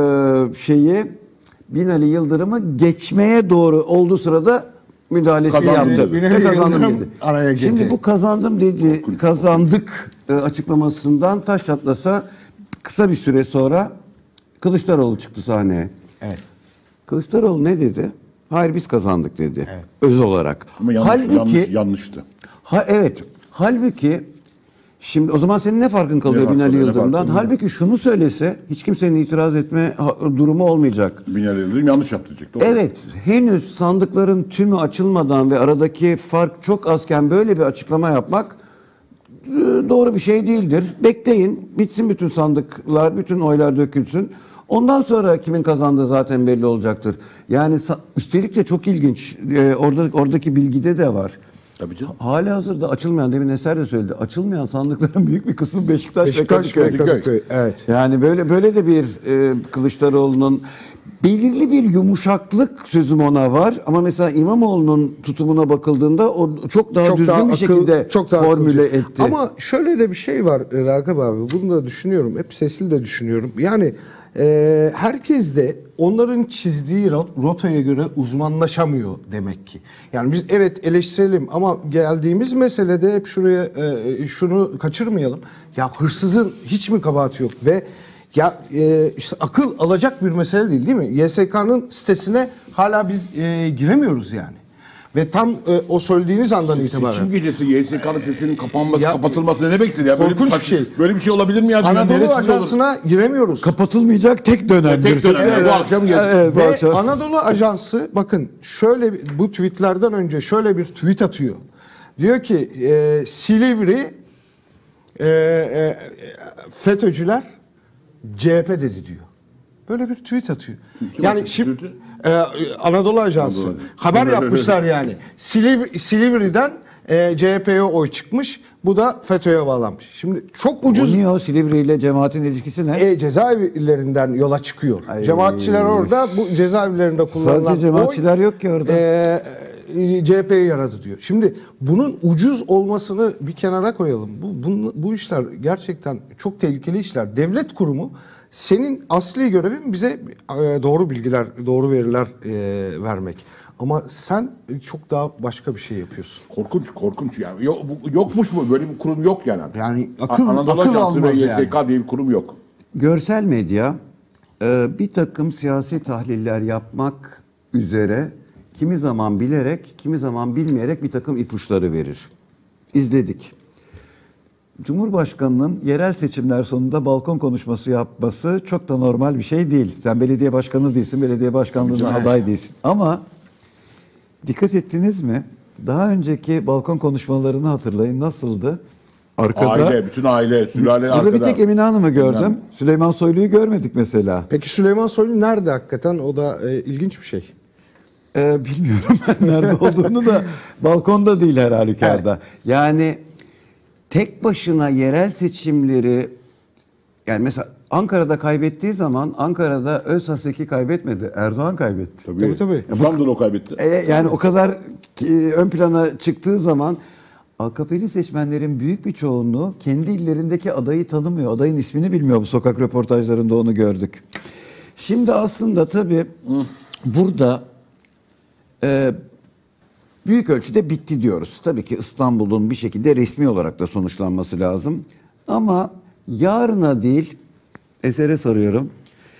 e, şeyi Binali Yıldırım'ı geçmeye doğru olduğu sırada müdahalesini Kazandı. yaptı. Binali Ve kazandım Yıldırım dedi. araya girdi. Şimdi bu kazandım dedi, kazandık e, açıklamasından taş çatlasa kısa bir süre sonra Kılıçdaroğlu çıktı sahneye. Evet. Kılıçdaroğlu ne dedi? Hayır biz kazandık dedi. Evet. Öz olarak. Ama yanlış, Halbuki yanlış, yanlıştı. ha evet. Halbuki şimdi o zaman senin ne farkın kalıyor Ne fark Binali kalıyor, ne Yıldırım'dan? fark kalıyor? Halbuki şunu söylese hiç kimsenin itiraz etme ha- durumu olmayacak. Binali Yıldırım yanlış yaptı diyecek. Doğru. Evet, henüz sandıkların tümü açılmadan ve aradaki fark çok azken böyle bir açıklama yapmak e, doğru bir şey değildir. Bekleyin, bitsin bütün sandıklar, bütün oylar dökülsün. Ondan sonra kimin kazandığı zaten belli olacaktır. Yani sa- üstelik de çok ilginç, e, orada oradaki bilgide de var. Tabii canım. Hali hazırda açılmayan, demin Eser de söyledi, açılmayan sandıkların büyük bir kısmı Beşiktaş, Beşiktaş ve ve Kadıköy. Kadıköy. Evet. Yani böyle böyle de bir e, Kılıçdaroğlu'nun belirli bir yumuşaklık sözüm ona var ama mesela İmamoğlu'nun tutumuna bakıldığında o çok daha düzgün bir akıl- şekilde çok daha formüle akılcı. etti. Ama şöyle de bir şey var e, Ragıp abi. Bunu da düşünüyorum. Hep sesli de düşünüyorum. Yani e, herkes de onların çizdiği rot- rotaya göre uzmanlaşamıyor demek ki. Yani biz evet eleştirelim ama geldiğimiz meselede hep şuraya e, şunu kaçırmayalım. Ya hırsızın hiç mi kabahati yok ve ya e, işte akıl alacak bir mesele değil değil mi? Y S K'nın sitesine hala biz e, giremiyoruz yani. Ve tam e, o söylediğiniz andan itibaren. Seçim gecesi Y S K'nın sesinin kapanması, Ya- kapatılması ne demektir ya? Böyle Korkunç bir, bir şey. Böyle bir şey olabilir mi ya? Dünyanın Anadolu neresinde olur? Ajansı'na giremiyoruz. Kapatılmayacak tek dönemdir. Tek dönem. Evet. Bu akşam geldi. Evet, bu Ve akşam. Anadolu Ajansı bakın şöyle bir- bu tweetlerden önce şöyle bir tweet atıyor. Diyor ki e, Silivri e, e, FETÖ'cüler C H P dedi diyor. Böyle bir tweet atıyor. Kim yani atmış şimdi tweet'i? e, Anadolu Ajansı Anadolu. haber yapmışlar yani. Silivri, Silivri'den e, C H P'ye oy çıkmış. Bu da FETÖ'ye bağlanmış. Şimdi çok Bu ucuz niye o Silivri ile cemaatin ilişkisi ne? e, cezaevlerinden yola çıkıyor. Ay. Cemaatçiler orada bu cezaevlerinde kullanılan Sadece cemaatçiler oy, yok ki orada. e, e, C H P'ye yaradı diyor. Şimdi bunun ucuz olmasını bir kenara koyalım. Bu, bu, bu işler gerçekten çok tehlikeli işler. Devlet kurumu senin asli görevin bize e, doğru bilgiler, doğru veriler e, vermek. Ama sen çok daha başka bir şey yapıyorsun. Korkunç, korkunç yani. Yok, bu- yokmuş mu? Böyle bir kurum yok yani. Yani akıl- Anadolu akıl Ajansı ve almaz Y S K yani. diye bir kurum yok. Görsel medya e, bir takım siyasi tahliller yapmak üzere kimi zaman bilerek, kimi zaman bilmeyerek bir takım ipuçları verir. İzledik. Cumhurbaşkanının yerel seçimler sonunda balkon konuşması yapması çok da normal bir şey değil. Sen belediye başkanı değilsin, belediye başkanlığına aday değilsin. Ama dikkat ettiniz mi? Daha önceki balkon konuşmalarını hatırlayın. Nasıldı? Arkada. Aile, bütün aile, sülale Burada arkada. bir tek Emine Hanım'ı gördüm. Emine Hanım. Süleyman Soylu'yu görmedik mesela. Peki Süleyman Soylu nerede hakikaten? O da e, ilginç bir şey. Ee, bilmiyorum ben nerede olduğunu da balkonda değil her halükarda. Yani tek başına yerel seçimleri, yani mesela Ankara'da kaybettiği zaman Ankara'da Özhasek'i kaybetmedi. Erdoğan kaybetti. Tabii, Tabii, tabii. İstanbul'u kaybetti. E, yani o kadar e, ön plana çıktığı zaman A K P'li seçmenlerin büyük bir çoğunluğu kendi illerindeki adayı tanımıyor. Adayın ismini bilmiyor. Bu sokak röportajlarında onu gördük. Şimdi aslında tabii burada e, büyük ölçüde bitti diyoruz. Tabii ki İstanbul'un bir şekilde resmi olarak da sonuçlanması lazım. Ama yarına değil, Eser'e soruyorum.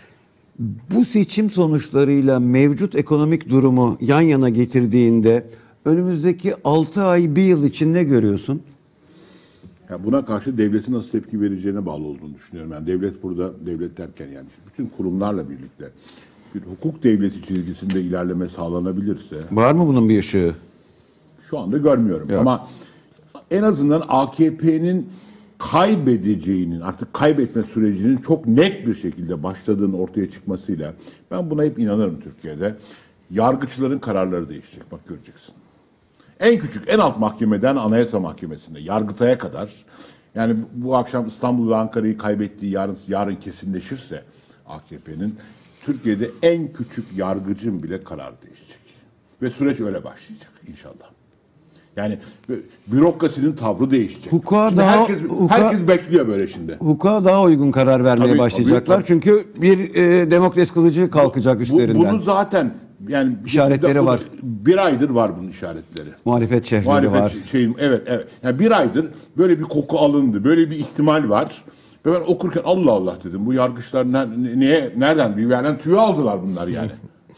Bu seçim sonuçlarıyla mevcut ekonomik durumu yan yana getirdiğinde önümüzdeki altı ay, bir yıl için ne görüyorsun? Ya buna karşı devletin nasıl tepki vereceğine bağlı olduğunu düşünüyorum. Yani devlet burada, devlet derken yani bütün kurumlarla birlikte bir hukuk devleti çizgisinde ilerleme sağlanabilirse, Var mı bunun bir ışığı? şu anda görmüyorum. Yok. Ama en azından A K P'nin kaybedeceğinin, artık kaybetme sürecinin çok net bir şekilde başladığının ortaya çıkmasıyla ben buna hep inanırım Türkiye'de. Yargıçların kararları değişecek. Bak göreceksin. En küçük, en alt mahkemeden Anayasa Mahkemesi'nde, Yargıtay'a kadar, yani bu akşam İstanbul ve Ankara'yı kaybettiği yarın yarın kesinleşirse A K P'nin Türkiye'de en küçük yargıcın bile karar değişecek. Ve süreç öyle başlayacak inşallah. Yani bürokrasinin tavrı değişecek. Hukuka Şimdi daha- herkes, hukuka- herkes bekliyor böyle şimdi. Hukuka daha uygun karar vermeye Tabii, başlayacaklar. tabii, tabii. Çünkü bir e, demokrasi kılıcı kalkacak Bu, üstlerinden. bunu zaten yani bir İşaretleri şekilde- var. Bir aydır var bunun işaretleri. Muhalefet şehirleri Muhalefet var. şeyim evet evet. Yani bir aydır böyle bir koku alındı. Böyle bir ihtimal var. Ve ben okurken Allah Allah dedim. Bu yargıçlar ne, neye nereden bir yerden tüy aldılar bunlar yani.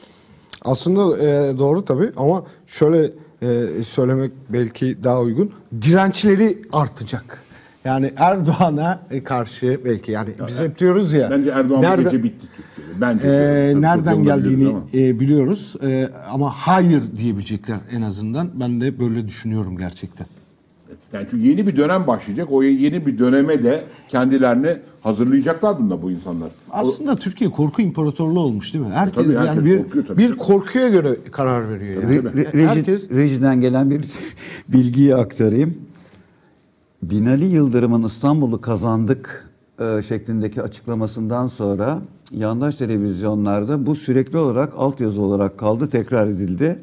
Aslında e, doğru tabii ama şöyle e, söylemek belki daha uygun. Dirençleri artacak. Yani Erdoğan'a karşı belki yani biz hep diyoruz ya. Bence Erdoğan bu nerede- gece bitti Türkiye'de. Bence. e, Tabii, nereden tabii, geldiğini ama. e, biliyoruz. E, ama hayır diyebilecekler en azından. Ben de böyle düşünüyorum gerçekten. Yani çünkü yeni bir dönem başlayacak. O yeni bir döneme de kendilerini hazırlayacaklar bunda bu insanlar. Aslında Türkiye korku imparatorluğu olmuş değil mi? Herkes, tabii, herkes yani bir korkuyor tabii. bir korkuya göre karar veriyor. Yani. Re- re- reji- Herkes Rejiden gelen bir bilgiyi aktarayım. Binali Yıldırım'ın İstanbul'u kazandık e, şeklindeki açıklamasından sonra yandaş televizyonlarda bu sürekli olarak altyazı olarak kaldı, tekrar edildi.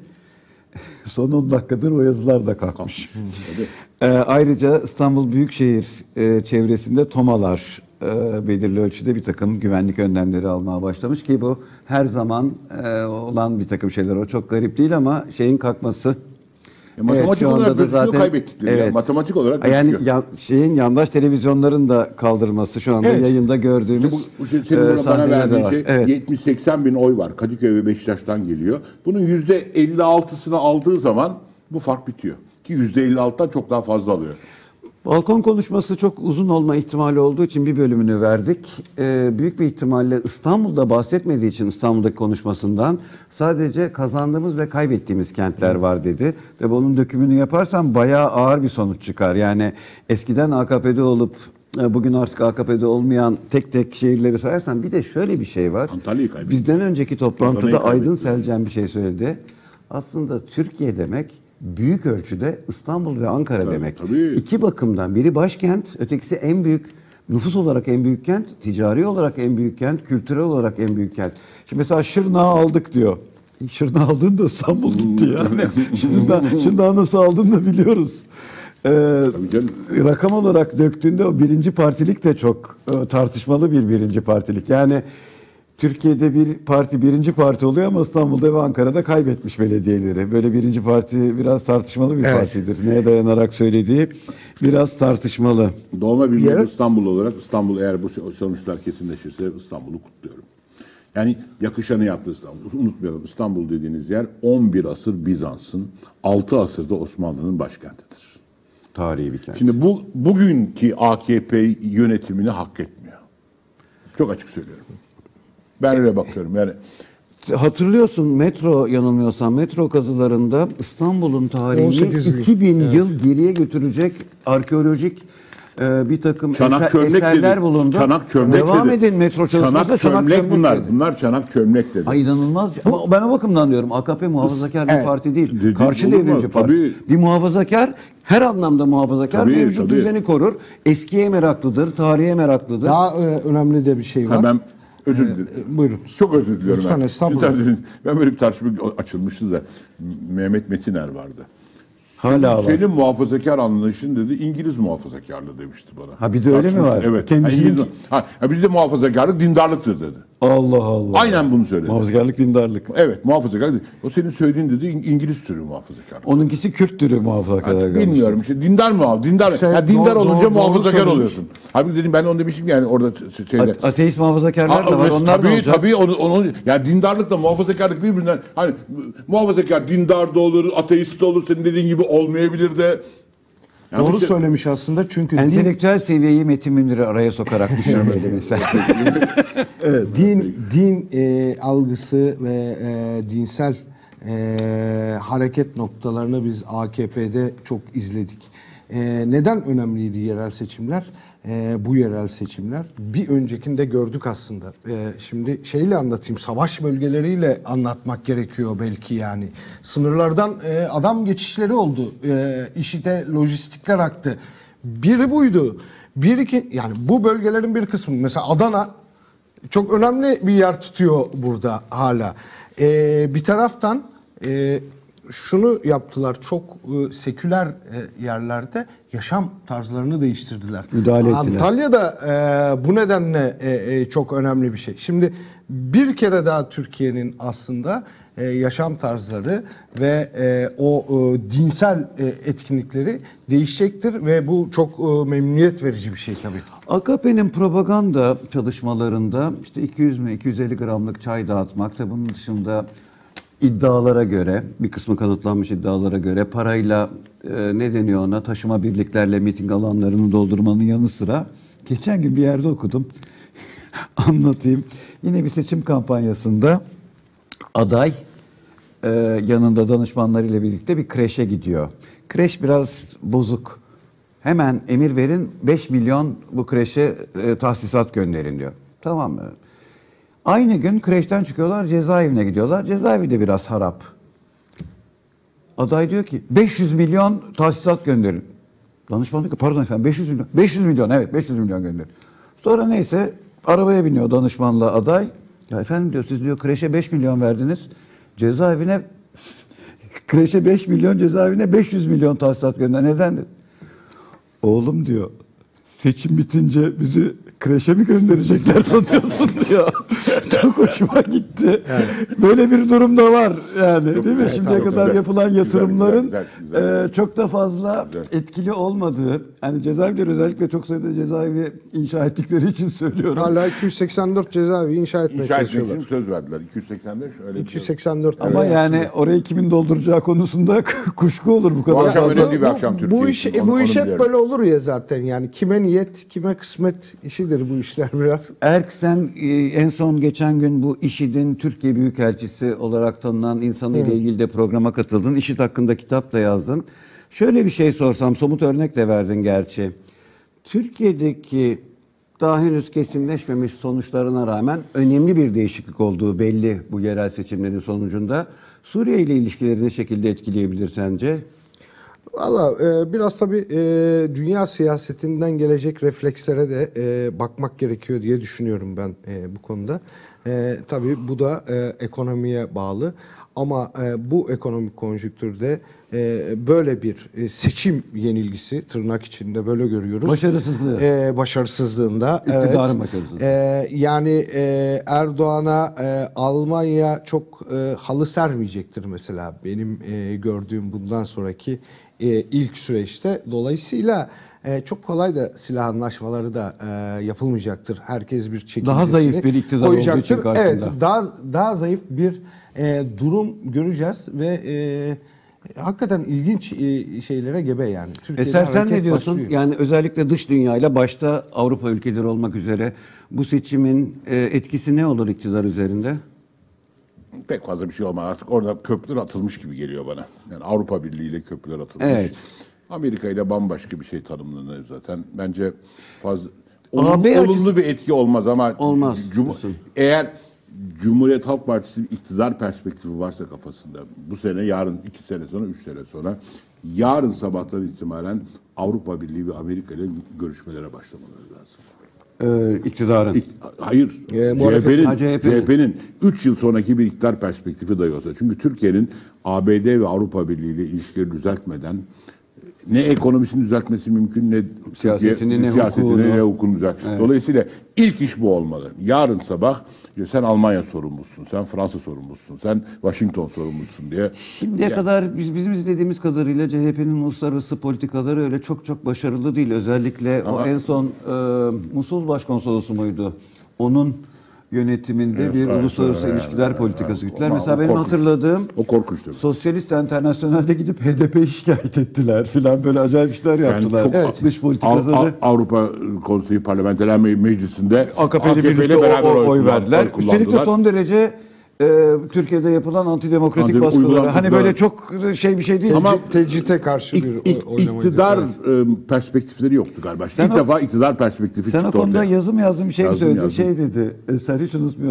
Son on dakikadır o yazılar da kalkmış. E, ayrıca İstanbul Büyükşehir e, çevresinde TOMA'lar e, belirli ölçüde bir takım güvenlik önlemleri almaya başlamış ki bu her zaman e, olan bir takım şeyler. O çok garip değil ama şeyin kalkması. E, matematik şu anda olarak da gözüküyor kaybettikleri. Ya. Matematik olarak yani gözüküyor. ya- şeyin yandaş televizyonların da kaldırması şu anda Evet. yayında gördüğümüz İşte bu, bu şey, senin e, bana, bana sahneler de verdiğin var. şey Evet. yetmiş seksen bin oy var. Kadıköy ve Beşiktaş'tan geliyor. Bunun yüzde elli altısını aldığı zaman bu fark bitiyor. Ki yüzde elli altıdan çok daha fazla alıyor. Balkon konuşması çok uzun olma ihtimali olduğu için bir bölümünü verdik. Ee, büyük bir ihtimalle İstanbul'da bahsetmediği için İstanbul'daki konuşmasından sadece kazandığımız ve kaybettiğimiz kentler var dedi. Ve bunun dökümünü yaparsam bayağı ağır bir sonuç çıkar. Yani eskiden A K P'de olup e, bugün artık A K P'de olmayan tek tek şehirleri sayarsan bir de şöyle bir şey var. Antalya'yı kaybettik. Bizden önceki toplantıda Adana'yı Aydın kaybettik. Selcan bir şey söyledi. Aslında Türkiye demek büyük ölçüde İstanbul ve Ankara Tabii, demek. tabii. İki bakımdan biri başkent, ötekisi en büyük nüfus olarak en büyük kent, ticari olarak en büyük kent, kültürel olarak en büyük kent. Şimdi mesela Şırnak'ı aldık diyor. Şırnak'ı aldın da İstanbul gitti yani. Şırnak, Şırnak'ı nasıl aldın da biliyoruz. Ee, Tabii canım. rakam olarak döktüğünde o birinci partilik de çok e, tartışmalı bir birinci partilik. Yani Türkiye'de bir parti birinci parti oluyor ama İstanbul'da ve Ankara'da kaybetmiş belediyeleri. Böyle birinci parti biraz tartışmalı bir Evet. partidir. Neye dayanarak söylediği biraz tartışmalı. Doğma büyüme Yere- İstanbul olarak İstanbul eğer bu sonuçlar kesinleşirse İstanbul'u kutluyorum. Yani yakışanı yaptı İstanbul. Unutmayalım İstanbul dediğiniz yer on bir asır Bizans'ın, altı asırda Osmanlı'nın başkentidir. Tarihi bir kent. Şimdi bu bugünkü A K P yönetimini hak etmiyor. Çok açık söylüyorum. Ben öyle bakıyorum. Yani Hatırlıyorsun metro, yanılmıyorsam metro kazılarında İstanbul'un tarihini on sekiz bin. iki bin yıl geriye götürecek arkeolojik e, bir takım Çanak eser- çömlek eserler dedi. bulundu. Çanak çömlek Devam dedi. edin metro çalışmasında Çanak çanak çömlek, çömlek bunlar. dedi. Bunlar çanak çömlek dedi. Ay inanılmaz. Ama ben o bakımdan diyorum. A K P muhafazakar bir Evet. parti değil. Dedi- Karşı olur mu? devrimci parti. Tabii. Bir muhafazakar, her anlamda muhafazakar, Tabii, mevcut tabii. düzeni korur. Eskiye meraklıdır, tarihe meraklıdır. daha e, önemli de bir şey var. Ha, ben özür dilerim. E, buyurun. Çok özür diliyorum. Lütfen, ben. estağfurullah. Lütfen, ben böyle bir tartışma açılmıştı da Mehmet Metiner vardı. Hala var. Senin muhafazakar anlayışın dedi İngiliz muhafazakarlığı demişti bana. Ha, bir de öyle mi Tartışmış- var? Evet. Kendisi- Ha, İngiliz- ha, ha, bizde muhafazakarlık dindarlıktır dedi. Allah Allah. Aynen bunu söyledi. Muhafazakarlık, dindarlık. Evet muhafazakarlık. O senin söylediğin dedi İng- İngiliz türü muhafazakarlık. Onunkisi Kürt türü muhafazakar. Bilmiyorum işte dindar mı? Dindar. İşte ya dindar doğru- olunca doğru- muhafazakar doğru oluyorsun. Abi dedim ben onu demişim yani orada t- şeyde. A- Ateist muhafazakarlar da Aa, var. mes- Onlar tabii ne olacak? tabii onu, onu ya dindarlıkla muhafazakarlık birbirinden hani muhafazakar dindar da olur, ateist de olur senin dediğin gibi olmayabilir de. Yani Doğru işte- söylemiş aslında çünkü din, Entelektüel seviyeyi Metin Münir'i araya sokarak düşürmeyelim mesela. din din e, algısı ve e, dinsel e, hareket noktalarını biz A K P'de çok izledik. E, neden önemliydi yerel seçimler? E, bu yerel seçimler bir öncekinde gördük aslında. E, şimdi şeyle anlatayım, savaş bölgeleriyle anlatmak gerekiyor belki yani. Sınırlardan e, adam geçişleri oldu. E, İŞİD'e lojistikler aktı. Biri buydu. Bir iki yani bu bölgelerin bir kısmı mesela Adana çok önemli bir yer tutuyor burada hala. Ee, bir taraftan e, şunu yaptılar, çok e, seküler e, yerlerde yaşam tarzlarını değiştirdiler. Müdahale ettiler. Antalya'da e, bu nedenle e, e, çok önemli bir şey. Şimdi bir kere daha Türkiye'nin aslında e, yaşam tarzları ve e, o e, dinsel e, etkinlikleri değişecektir ve bu çok e, memnuniyet verici bir şey tabii. A K P'nin propaganda çalışmalarında işte iki yüz mü iki yüz elli gramlık çay dağıtmak da bunun dışında iddialara göre, bir kısmı kanıtlanmış iddialara göre parayla e, ne deniyor ona, taşıma birliklerle miting alanlarını doldurmanın yanı sıra geçen gün bir yerde okudum. Anlatayım. Yine bir seçim kampanyasında aday e, yanında danışmanlarıyla birlikte bir kreşe gidiyor. Kreş biraz bozuk. Hemen emir verin, beş milyon bu kreşe e, tahsisat gönderin diyor. Tamam mı? Aynı gün kreşten çıkıyorlar, cezaevine gidiyorlar. Cezaevi de biraz harap. Aday diyor ki beş yüz milyon tahsisat gönderin. Danışman diyor ki pardon efendim beş yüz milyon. beş yüz milyon evet beş yüz milyon gönderin. Sonra neyse arabaya biniyor danışmanla aday. Ya efendim diyor siz diyor kreşe beş milyon verdiniz. Cezaevine kreşe beş milyon, cezaevine beş yüz milyon tahsisat gönder. Neden? Dedi. Oğlum diyor seçim bitince bizi kreşe mi gönderecekler sanıyorsun diyor. Çok hoşuma gitti. Yani. Böyle bir durum da var yani çok, değil mi? Evet, şimdiye kadar güzel, yapılan yatırımların güzel, güzel, güzel. E, çok da fazla güzel. etkili olmadığı. Yani cezaevleri özellikle çok sayıda cezaevi inşa ettikleri için söylüyorum. Hala iki yüz seksen dört cezaevi inşa etmeye inşa çalışıyorlar. İnşa söz verdiler. iki yüz seksen beş öyle iki yüz seksen dört. Ama evet. Yani orayı kimin dolduracağı konusunda kuşku olur bu kadar. Bu akşam önemli bir akşam Türkiye. Bu iş, onu, bu iş hep böyle olur ya zaten yani. Kime niyet, kime kısmet işidir bu işler biraz. Erk sen en son geçen gün bu İŞİD'in Türkiye Büyükelçisi olarak tanınan insanı ile ilgili de programa katıldın. İŞİD hakkında kitap da yazdın. Şöyle bir şey sorsam, somut örnek de verdin gerçi. Türkiye'deki daha henüz kesinleşmemiş sonuçlarına rağmen önemli bir değişiklik olduğu belli bu yerel seçimlerin sonucunda. Suriye ile ilişkileri ne şekilde etkileyebilir sence? Valla e, biraz tabii e, dünya siyasetinden gelecek reflekslere de e, bakmak gerekiyor diye düşünüyorum ben e, bu konuda. E, tabii bu da e, ekonomiye bağlı ama e, bu ekonomik konjüktürde e, böyle bir e, seçim yenilgisi tırnak içinde böyle görüyoruz. Başarısızlığı. E, başarısızlığında. İktidarın evet. başarısızlığı. E, yani e, Erdoğan'a e, Almanya çok e, halı sermeyecektir mesela benim e, gördüğüm bundan sonraki e, ilk süreçte. Dolayısıyla e, çok kolay da silah anlaşmaları da e, yapılmayacaktır. Herkes bir çekilmesini daha zayıf bir iktidar koyacaktır. olduğu için karşısında. Evet, daha daha zayıf bir e, durum göreceğiz ve e, hakikaten ilginç e, şeylere gebe yani. Türkiye'de Eser sen ne diyorsun? başlıyor. Yani özellikle dış dünyayla başta Avrupa ülkeleri olmak üzere bu seçimin e, etkisi ne olur iktidar üzerinde? Pek fazla bir şey olmaz. Artık orada köprüler atılmış gibi geliyor bana. Yani Avrupa Birliği ile köprüler atılmış. Evet. Amerika ile bambaşka bir şey tanımlanıyor zaten. Bence fazla olumlu, A B olumlu açısı... bir etki olmaz ama olmaz. Cum eğer Cumhuriyet Halk Partisi iktidar perspektifi varsa kafasında bu sene, yarın, iki sene sonra, üç sene sonra yarın sabahtan itibaren Avrupa Birliği ve Amerika ile görüşmelere başlamaları lazım. Ee, iktidarın. Hayır. E, C H P'nin üç yıl sonraki bir iktidar perspektifi dahi olsa. Çünkü Türkiye'nin A B D ve Avrupa Birliği ile ilişkileri düzeltmeden ne ekonomisini düzeltmesi mümkün, ne siyasetini, ne siyasetini, hukukunu. ne hukukunu düzelt. Evet. Dolayısıyla ilk iş bu olmalı. Yarın sabah sen Almanya sorumlusun, sen Fransa sorumlusun, sen Washington sorumlusun diye. Şimdiye yani. kadar biz, bizim izlediğimiz kadarıyla C H P'nin uluslararası politikaları öyle çok çok başarılı değil. Özellikle ama, o en son e, Musul Başkonsolosu muydu? Onun yönetiminde evet, bir evet, uluslararası evet, ilişkiler evet, politikası gütler. Evet, Mesela benim korkunç, hatırladığım o korkunçtu. Sosyalist Enternasyonel'de gidip H D P'yi şikayet ettiler filan, böyle acayip işler yaptılar. Yani evet. Dış politikada Av, Avrupa Konseyi Parlamenter Meclisi'nde A K P'li birlikte oy, oy, oy verdiler. Üstelik de son derece e, Türkiye'de yapılan antidemokratik Anti, baskıları. Hani böyle çok şey bir şey değil. Ama tecrite karşı bir oylamaydı. İktidar evet. perspektifleri yoktu galiba. Sen İlk o, defa iktidar perspektifi sen çıktı o konuda ortaya. yazım yazdım şey mi söyledin? Şey dedi. Eser hiç unutmuyorum.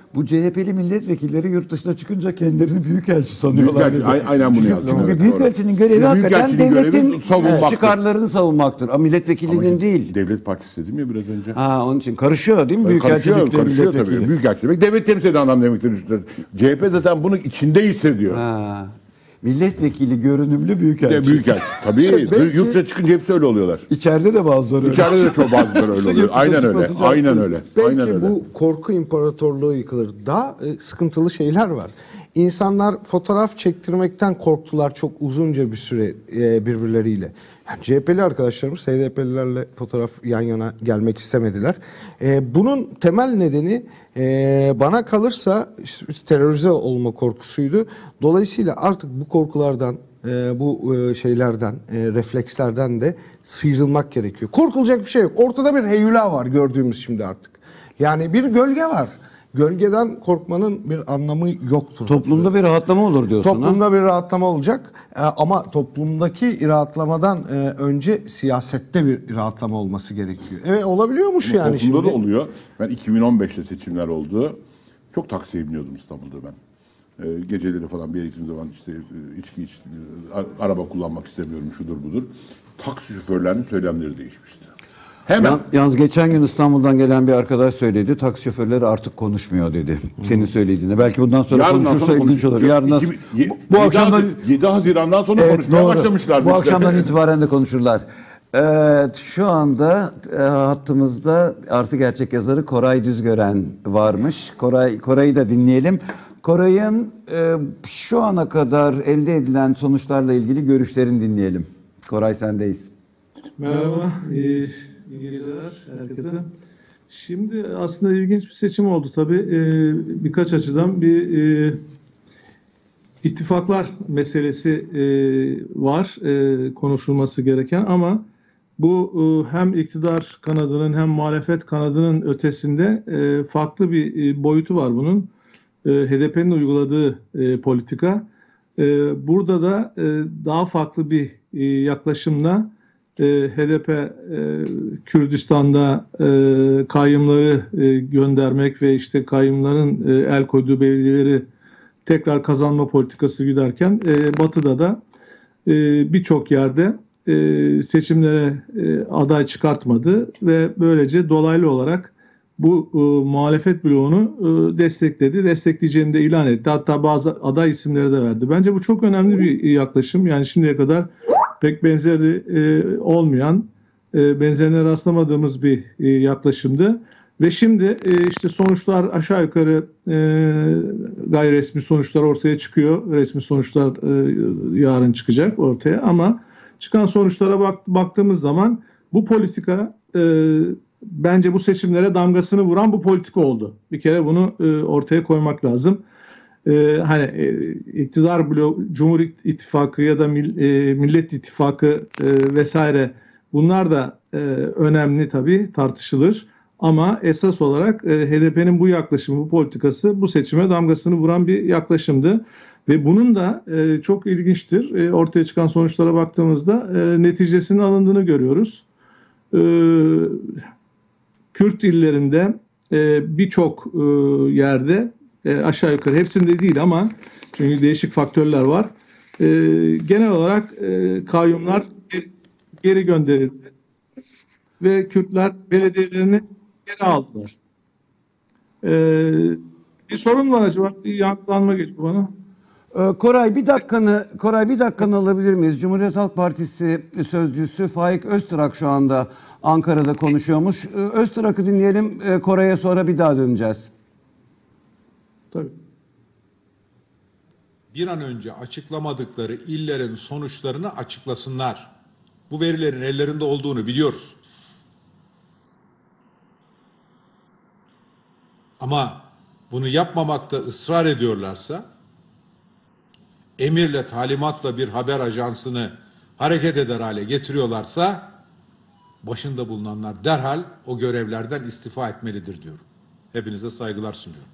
Bu C H P'li milletvekilleri yurt dışına çıkınca kendilerini büyükelçi sanıyorlar. Büyükelçi, a- aynen bunu Çünkü, yazdım. çünkü Evet, büyükelçinin doğru. görevi hakikaten Büyükelçinin devletin görevi savunmaktır. çıkarlarını savunmaktır. Ama milletvekilinin değil. Devlet Partisi dedim ya biraz önce. Ha, onun için karışıyor değil mi? Karışıyor, Büyükelçilikle karışıyor milletvekili. tabii. Büyükelçi demek devlet temsil eden adam demektir. üstad. C H P zaten bunu içinde hissediyor. Ha, milletvekili görünümlü büyükelçi. Ya büyükelçi. Tabii. İşte belki- Yurt dışına çıkınca hepsi öyle oluyorlar. İçeride de bazıları öyle. İçeride de çok bazıları öyle oluyor. Aynen öyle. Aynen öyle. Belki Aynen öyle. bu korku imparatorluğu yıkılır. Daha e, sıkıntılı şeyler var. İnsanlar fotoğraf çektirmekten korktular çok uzunca bir süre e, birbirleriyle. Yani C H P'li arkadaşlarımız H D P'lilerle fotoğraf yan yana gelmek istemediler. E, bunun temel nedeni e, bana kalırsa işte terörize olma korkusuydu. Dolayısıyla artık bu korkulardan, e, bu e, şeylerden, e, reflekslerden de sıyrılmak gerekiyor. Korkulacak bir şey yok. Ortada bir heyula var gördüğümüz şimdi artık. Yani bir gölge var. Gölgeden korkmanın bir anlamı yoktur. Toplumda bir rahatlama olur diyorsun. Toplumda ha? bir rahatlama olacak. Ee, ama toplumdaki rahatlamadan e, önce siyasette bir rahatlama olması gerekiyor. Evet, olabiliyormuş yani Toplumda şimdi. da oluyor. Ben iki bin on beşte seçimler oldu. Çok taksiye biniyordum İstanbul'da ben. Ee, geceleri falan bir yere gittiğim zaman işte e, içki iç, e, araba kullanmak istemiyorum şudur budur. Taksi şoförlerinin söylemleri değişmişti. Hemen. Yan- Yalnız geçen gün İstanbul'dan gelen bir arkadaş söyledi. Taksi şoförleri artık konuşmuyor dedi. Senin söylediğine. Belki bundan sonra Yarından konuşursa sonra ilginç olur. konuşacak. Yarından, İki bin- ye- bu, bu yedi akşamdan Hazi- yedi Haziran'dan sonra Evet, konuşmaya doğru. başlamışlar. Bu akşamdan itibaren de konuşurlar. Evet, şu anda e, hattımızda artı gerçek yazarı Koray Düzgören varmış. Koray Koray'ı da dinleyelim. Koray'ın e, şu ana kadar elde edilen sonuçlarla ilgili görüşlerini dinleyelim. Koray, sendeyiz. Merhaba, iyi, iyi geceler herkese. Şimdi aslında ilginç bir seçim oldu tabii. Ee, birkaç açıdan bir e, ittifaklar meselesi e, var e, konuşulması gereken ama bu e, hem iktidar kanadının hem muhalefet kanadının ötesinde e, farklı bir e, boyutu var bunun. E, H D P'nin uyguladığı e, politika. E, burada da e, daha farklı bir e, yaklaşımla e, H D P e, Kürdistan'da e, kayyımları e, göndermek ve işte kayyımların e, el koyduğu belediyeleri tekrar kazanma politikası giderken e, Batı'da da e, birçok yerde e, seçimlere e, aday çıkartmadı ve böylece dolaylı olarak bu e, muhalefet bloğunu e, destekledi. Destekleyeceğini de ilan etti. Hatta bazı aday isimleri de verdi. Bence bu çok önemli bir yaklaşım. Yani şimdiye kadar pek benzeri e, olmayan, e, benzerine rastlamadığımız bir e, yaklaşımdı. Ve şimdi e, işte sonuçlar aşağı yukarı e, gayri resmi sonuçlar ortaya çıkıyor. Resmi sonuçlar e, yarın çıkacak ortaya ama çıkan sonuçlara bak, baktığımız zaman bu politika e, bence bu seçimlere damgasını vuran bu politika oldu. Bir kere bunu e, ortaya koymak lazım. E, hani e, iktidar bloğu, Cumhur İttifakı ya da Mil, e, Millet İttifakı e, vesaire bunlar da e, önemli tabii tartışılır. Ama esas olarak e, H D P'nin bu yaklaşımı, bu politikası bu seçime damgasını vuran bir yaklaşımdı. Ve bunun da e, çok ilginçtir. E, ortaya çıkan sonuçlara baktığımızda e, neticesinin alındığını görüyoruz. E, Kürt illerinde e, birçok e, yerde e, aşağı yukarı hepsinde değil ama çünkü değişik faktörler var. E, genel olarak e, kayyumlar geri, geri gönderildi ve Kürtler belediyelerini geri aldılar. E, bir sorun var acaba? Bir yankılanma geliyor bana. Ee, Koray bir dakikanı Koray bir dakikanı alabilir miyiz? Cumhuriyet Halk Partisi sözcüsü Faik Öztürk şu anda Ankara'da konuşuyormuş. Ee, Öztürk'ü dinleyelim. Ee, Koray'a sonra bir daha döneceğiz. Tabii. Bir an önce açıklamadıkları illerin sonuçlarını açıklasınlar. Bu verilerin ellerinde olduğunu biliyoruz. Ama bunu yapmamakta ısrar ediyorlarsa, emirle, talimatla bir haber ajansını hareket eder hale getiriyorlarsa, başında bulunanlar derhal o görevlerden istifa etmelidir diyorum. Hepinize saygılar sunuyorum.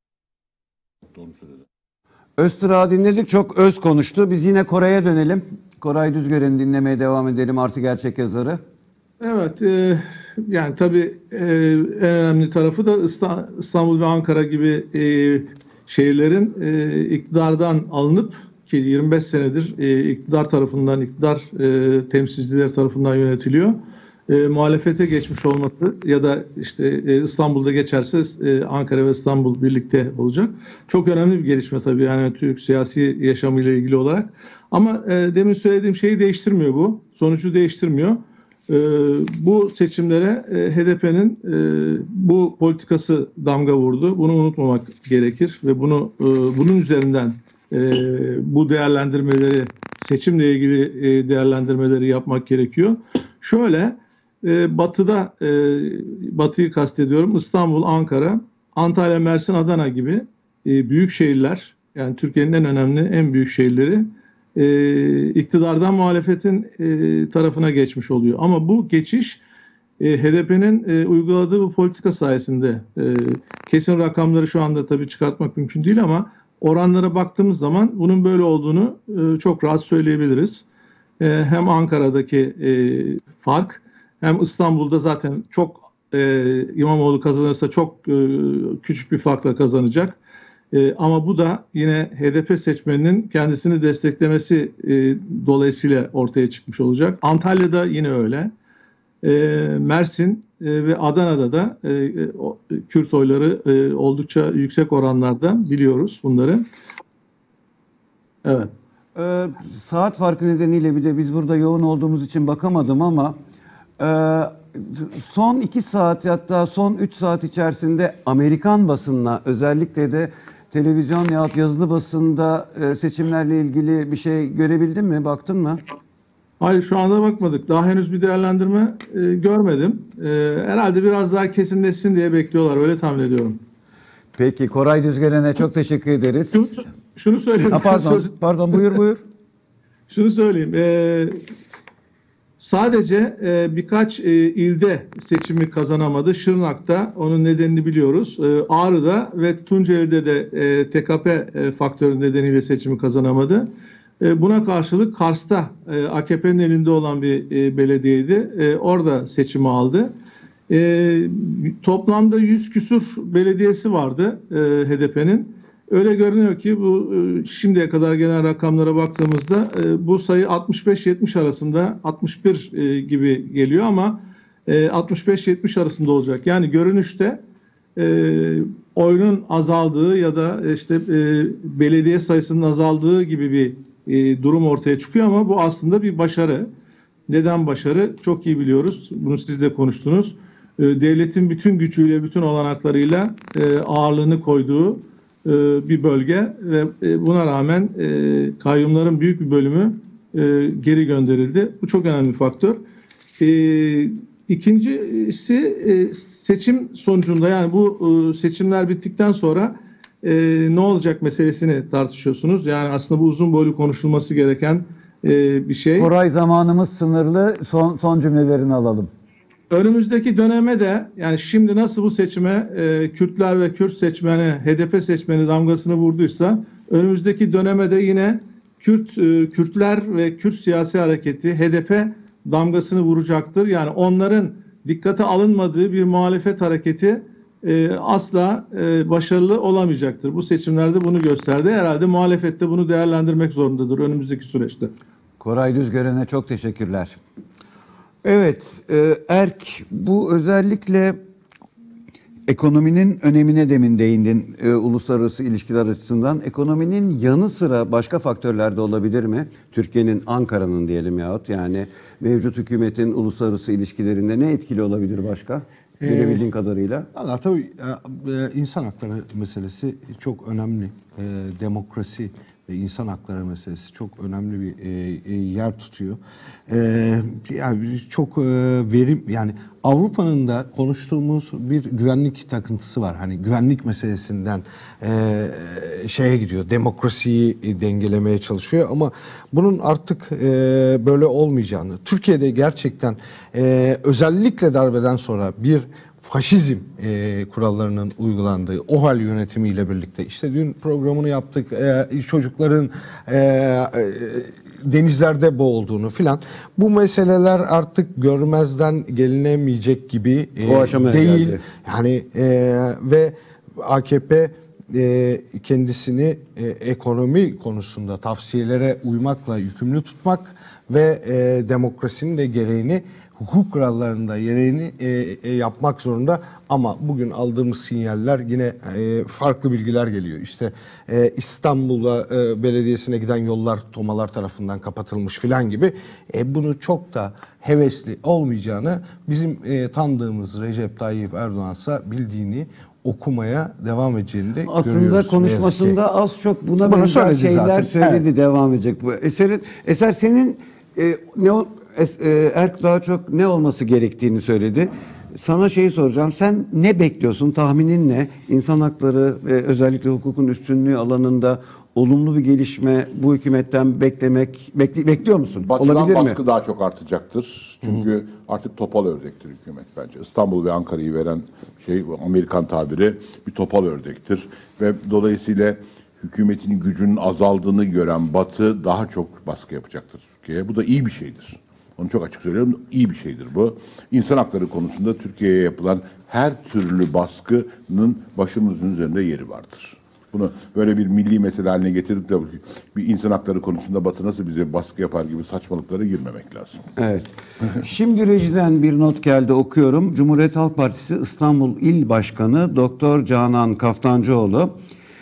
Doğru söyledi. Öztürk'ü dinledik. Çok öz konuştu. Biz yine Koray'a dönelim. Koray Düzgören'i dinlemeye devam edelim, Artı Gerçek yazarı. Evet, e, yani tabii e, en önemli tarafı da İstanbul ve Ankara gibi e, şehirlerin e, iktidardan alınıp, ki yirmi beş senedir e, iktidar tarafından, iktidar e, temsilciler tarafından yönetiliyor. E, muhalefete geçmiş olması ya da işte e, İstanbul'da geçerse e, Ankara ve İstanbul birlikte olacak. Çok önemli bir gelişme tabii, yani Türk siyasi yaşamıyla ilgili olarak. Ama e, demin söylediğim şeyi değiştirmiyor bu. Sonucu değiştirmiyor. E, bu seçimlere e, H D P'nin e, bu politikası damga vurdu. Bunu unutmamak gerekir ve bunu e, bunun üzerinden e, bu değerlendirmeleri, seçimle ilgili e, değerlendirmeleri yapmak gerekiyor. Şöyle, e, batıda, e, batıyı kastediyorum, İstanbul, Ankara, Antalya, Mersin, Adana gibi e, büyük şehirler, yani Türkiye'nin en önemli, en büyük şehirleri e, iktidardan muhalefetin e, tarafına geçmiş oluyor. Ama bu geçiş e, H D P'nin e, uyguladığı bu politika sayesinde, e, kesin rakamları şu anda tabii çıkartmak mümkün değil ama oranlara baktığımız zaman bunun böyle olduğunu e, çok rahat söyleyebiliriz. E, hem Ankara'daki e, fark, hem İstanbul'da zaten çok e, İmamoğlu kazanırsa çok e, küçük bir farkla kazanacak. E, ama bu da yine H D P seçmeninin kendisini desteklemesi e, dolayısıyla ortaya çıkmış olacak. Antalya'da yine öyle. E, Mersin e, ve Adana'da da e, o, Kürt oyları e, oldukça yüksek oranlarda, biliyoruz bunları. Evet. Ee, saat farkı nedeniyle bir de biz burada yoğun olduğumuz için bakamadım ama e, son iki saat, hatta son üç saat içerisinde Amerikan basınına, özellikle de televizyon yahut yazılı basında e, seçimlerle ilgili bir şey görebildin mi? Baktın mı? Hayır, şu anda bakmadık. Daha henüz bir değerlendirme e, görmedim. E, herhalde biraz daha kesinleşsin diye bekliyorlar. Öyle tahmin ediyorum. Peki, Koray Düzgören'e çok teşekkür ederiz. Şunu, şunu söyleyeyim. Ha, pardon, pardon buyur buyur. Şunu söyleyeyim. E, sadece e, birkaç e, ilde seçimi kazanamadı. Şırnak'ta, onun nedenini biliyoruz. E, Ağrı'da ve Tunceli'de de e, T K P e, faktörü nedeniyle seçimi kazanamadı. E, buna karşılık Kars'ta e, A K P'nin elinde olan bir e, belediyeydi. E, orada seçimi aldı. E, toplamda yüz küsur belediyesi vardı e, H D P'nin. Öyle görünüyor ki bu e, şimdiye kadar gelen rakamlara baktığımızda e, bu sayı altmış beş yetmiş arasında, altmış bir e, gibi geliyor ama e, altmış beş yetmiş arasında olacak. Yani görünüşte e, oyunun azaldığı ya da işte e, belediye sayısının azaldığı gibi bir e, durum ortaya çıkıyor ama bu aslında bir başarı. Neden başarı? Çok iyi biliyoruz. Bunu siz de konuştunuz. E, devletin bütün gücüyle, bütün olanaklarıyla e, ağırlığını koyduğu e, bir bölge ve e, buna rağmen e, kayyumların büyük bir bölümü e, geri gönderildi. Bu çok önemli bir faktör. E, İkincisi e, seçim sonucunda, yani bu e, seçimler bittikten sonra e, ne olacak meselesini tartışıyorsunuz. Yani aslında bu uzun boylu konuşulması gereken e, bir şey. Koray, zamanımız sınırlı. Son, son cümlelerini alalım. Önümüzdeki döneme de, yani şimdi nasıl bu seçime e, Kürtler ve Kürt seçmeni, H D P seçmeni damgasını vurduysa, önümüzdeki döneme de yine Kürt, e, Kürtler ve Kürt siyasi hareketi, H D P damgasını vuracaktır. Yani onların dikkate alınmadığı bir muhalefet hareketi e, asla e, başarılı olamayacaktır. Bu seçimlerde bunu gösterdi. Herhalde muhalefet de bunu değerlendirmek zorundadır önümüzdeki süreçte. Koray Düzgören'e çok teşekkürler. Evet, e, Erk, bu özellikle ekonominin önemine demin değindin e, uluslararası ilişkiler açısından. Ekonominin yanı sıra başka faktörler de olabilir mi? Türkiye'nin, Ankara'nın diyelim yahut yani mevcut hükümetin uluslararası ilişkilerinde ne etkili olabilir başka? Bilebildiğin ee, kadarıyla. Allah tabii e, insan hakları meselesi çok önemli. E, demokrasi ve insan hakları meselesi çok önemli bir e, yer tutuyor. E, yani çok e, verim, yani Avrupa'nın da konuştuğumuz bir güvenlik takıntısı var. Hani güvenlik meselesinden e, şeye gidiyor, demokrasiyi dengelemeye çalışıyor ama bunun artık e, böyle olmayacağını, Türkiye'de gerçekten e, özellikle darbeden sonra bir faşizm e, kurallarının uygulandığı o hal yönetimiyle birlikte, işte dün programını yaptık, e, çocukların e, e, denizlerde boğulduğunu filan. Bu meseleler artık görmezden gelinemeyecek gibi e, O aşamaya değil. geldi. Yani e, ve A K P e, kendisini e, ekonomi konusunda tavsiyelere uymakla yükümlü tutmak ve e, demokrasinin de gereğini, hukuk kurallarında gereğini e, e, yapmak zorunda. Ama bugün aldığımız sinyaller yine e, farklı bilgiler geliyor. İşte e, İstanbul'a e, belediyesine giden yollar tomalar tarafından kapatılmış filan gibi. E, bunu çok da hevesli olmayacağını, bizim e, tanıdığımız Recep Tayyip Erdoğan'sa bildiğini, okumaya devam edeceğini de Aslında görüyoruz. konuşmasında az çok buna Bunu benzer söyledi şeyler zaten. söyledi, Evet. devam edecek bu. Eserin, Eser senin e, ne ol- es, e, Erk daha çok ne olması gerektiğini söyledi. Sana şeyi soracağım. Sen ne bekliyorsun? Tahminin ne? İnsan hakları ve özellikle hukukun üstünlüğü alanında olumlu bir gelişme bu hükümetten beklemek bekli, bekliyor musun? Batı'dan Olabilir baskı mi? daha çok artacaktır. Çünkü Hı-hı. artık topal ördektir hükümet bence. İstanbul ve Ankara'yı veren şey, Amerikan tabiri, bir topal ördektir. Ve dolayısıyla hükümetin gücünün azaldığını gören Batı daha çok baskı yapacaktır Türkiye'ye. Bu da iyi bir şeydir. Onu çok açık söylüyorum. İyi bir şeydir bu. İnsan hakları konusunda Türkiye'ye yapılan her türlü baskının başımızın üzerinde yeri vardır. Bunu böyle bir milli mesele haline getirip de bir insan hakları konusunda Batı nasıl bize baskı yapar gibi saçmalıklara girmemek lazım. Evet. Şimdi rejiden bir not geldi, okuyorum. Cumhuriyet Halk Partisi İstanbul İl Başkanı Doktor Canan Kaftancıoğlu,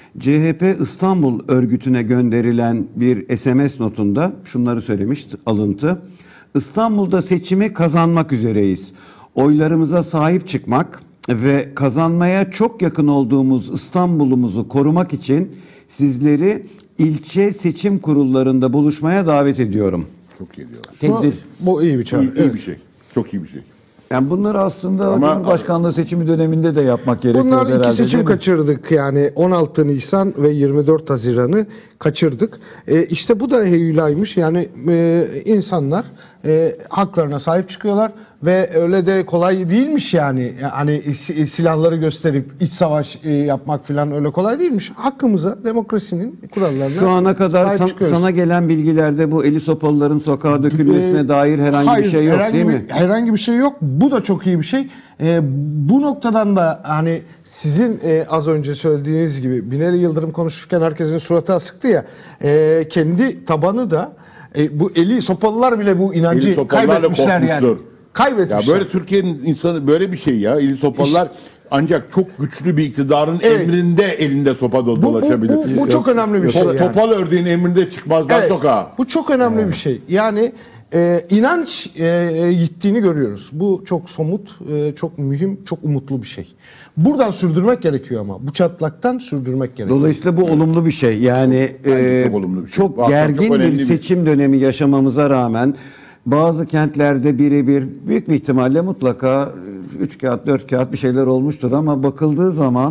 C H P İstanbul örgütüne gönderilen bir S M S notunda şunları söylemiş, alıntı. İstanbul'da seçimi kazanmak üzereyiz. Oylarımıza sahip çıkmak ve kazanmaya çok yakın olduğumuz İstanbul'umuzu korumak için sizleri ilçe seçim kurullarında buluşmaya davet ediyorum. Çok iyi diyorlar. Tedbir. Bu, bu iyi bir çağrı. İyi, iyi Evet. bir şey. Çok iyi bir şey. Yani bunları aslında Ama- Cumhurbaşkanlığı seçimi döneminde de yapmak gerekiyor Bunlar herhalde. iki seçim değil mi? kaçırdık, yani on altı Nisan ve yirmi dört Haziran'ı kaçırdık. E, işte bu da heyulaymış, yani e, insanlar e, haklarına sahip çıkıyorlar ve öyle de kolay değilmiş yani. Hani si- silahları gösterip iç savaş e, yapmak falan öyle kolay değilmiş. Hakkımıza, demokrasinin kurallarına Şu ana kadar sahip san- çıkıyoruz. sana gelen bilgilerde bu eli sopalıların sokağa dökülmesine Ee, dair herhangi hayır, bir şey yok herhangi değil bir- mi? Herhangi bir şey yok. Bu da çok iyi bir şey. Ee, bu noktadan da hani sizin e, az önce söylediğiniz gibi Binali Yıldırım konuşurken herkesin suratı asıktı ya. E, kendi tabanı da e, bu eli sopalılar bile bu inancı Eli sopalılarla kaybetmişler yani. korkmuştur. Ya Kaybetmişler. böyle Türkiye'nin insanı böyle bir şey ya. Eli sopalılar ancak çok güçlü bir iktidarın Evet. emrinde elinde sopa do- bu, bu, dolaşabilir. bu, bu çok önemli bir şey. To- yani. Topal ördeğin emrinde çıkmazlar Evet, sokağa. bu çok önemli bir şey. Yani e, inanç e, gittiğini görüyoruz. Bu çok somut, e, çok mühim, çok umutlu bir şey. Buradan sürdürmek gerekiyor ama. Bu çatlaktan sürdürmek gerekiyor. Dolayısıyla bu olumlu bir şey. Yani Bence e, çok olumlu bir şey. çok Bu aslında gergin çok önemli bir bir- seçim dönemi yaşamamıza rağmen bazı kentlerde birebir büyük bir ihtimalle mutlaka üç kağıt dört kağıt bir şeyler olmuştur ama bakıldığı zaman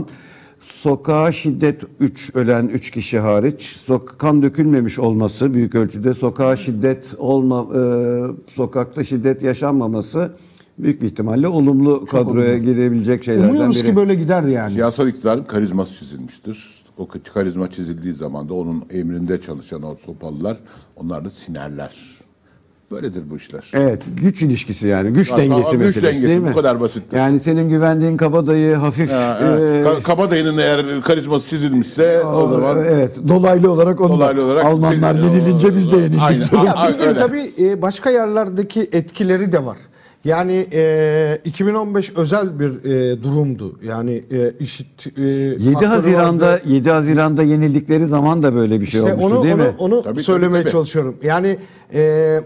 sokağa şiddet üç ölen üç kişi hariç sok- kan dökülmemiş olması büyük ölçüde sokağa şiddet olma e, sokakta şiddet yaşanmaması büyük bir ihtimalle olumlu kadroya girebilecek şeylerden Umuyoruz biri. ki böyle gider yani. Siyasal iktidarın karizması çizilmiştir. O karizma çizildiği zaman da onun emrinde çalışan o sopalılar, onlar da sinerler. Böyledir bu işler. Evet, güç ilişkisi yani güç Ya, dengesi tamam, güç meselesi dengesi, değil bu mi? kadar basittir. Yani senin güvendiğin kabadayı hafif Ha, e, evet. Ka- Kabadayının eğer karizması çizilmişse o, o- zaman evet dolaylı olarak onu da- dolaylı olarak Almanlar Senin- yenilince biz de yenildik. Aynen. Ya Aynen, bir de öyle. tabii e, başka yerlerdeki etkileri de var. Yani e, iki bin on beş özel bir e, durumdu. Yani e, işit e, yedi faktörü Haziran'da vardı. yedi Haziran'da yenildikleri zaman da böyle bir şey İşte olmuştu onu değil onu, mi? onu Tabii, söylemeye tabii, tabii. çalışıyorum. Yani e,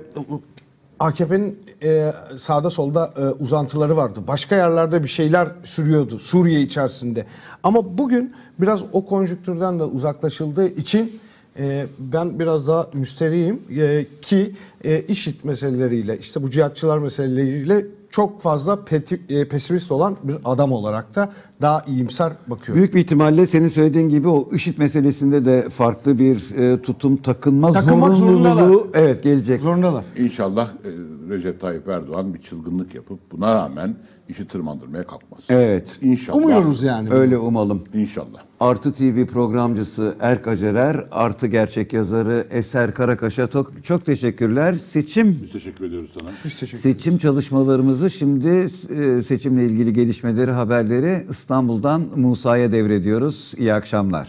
A K P'nin e, sağda solda e, uzantıları vardı. Başka yerlerde bir şeyler sürüyordu Suriye içerisinde. Ama bugün biraz o konjüktürden de uzaklaşıldığı için e, ben biraz daha müsterihim e, ki e, IŞİD meseleleriyle işte bu cihatçılar meseleleriyle çok fazla peti, e, pesimist olan bir adam olarak da daha iyimser bakıyorum. Büyük bir ihtimalle senin söylediğin gibi o IŞİD meselesinde de farklı bir e, tutum takınma Takınmak zorunluluğu zorundalar. evet gelecek. Zorundalar. İnşallah e, Recep Tayyip Erdoğan bir çılgınlık yapıp buna rağmen işi tırmandırmaya kalkmaz. Evet. İnşallah. Umuyoruz yani. Öyle umalım. İnşallah. Artı T V programcısı Erk Acerer, Artı Gerçek yazarı Eser Karakaş'a çok, çok teşekkürler. Seçim Biz teşekkür ediyoruz sana. Biz teşekkür seçim çalışmalarımızı şimdi e, seçimle ilgili gelişmeleri, haberleri İstanbul'dan Musa'ya devrediyoruz. İyi akşamlar.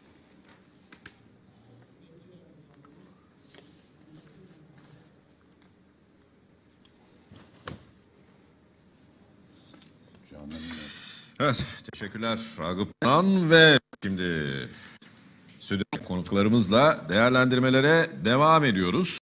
Evet, teşekkürler Ragıp Han ve şimdi stüdyo konuklarımızla değerlendirmelere devam ediyoruz.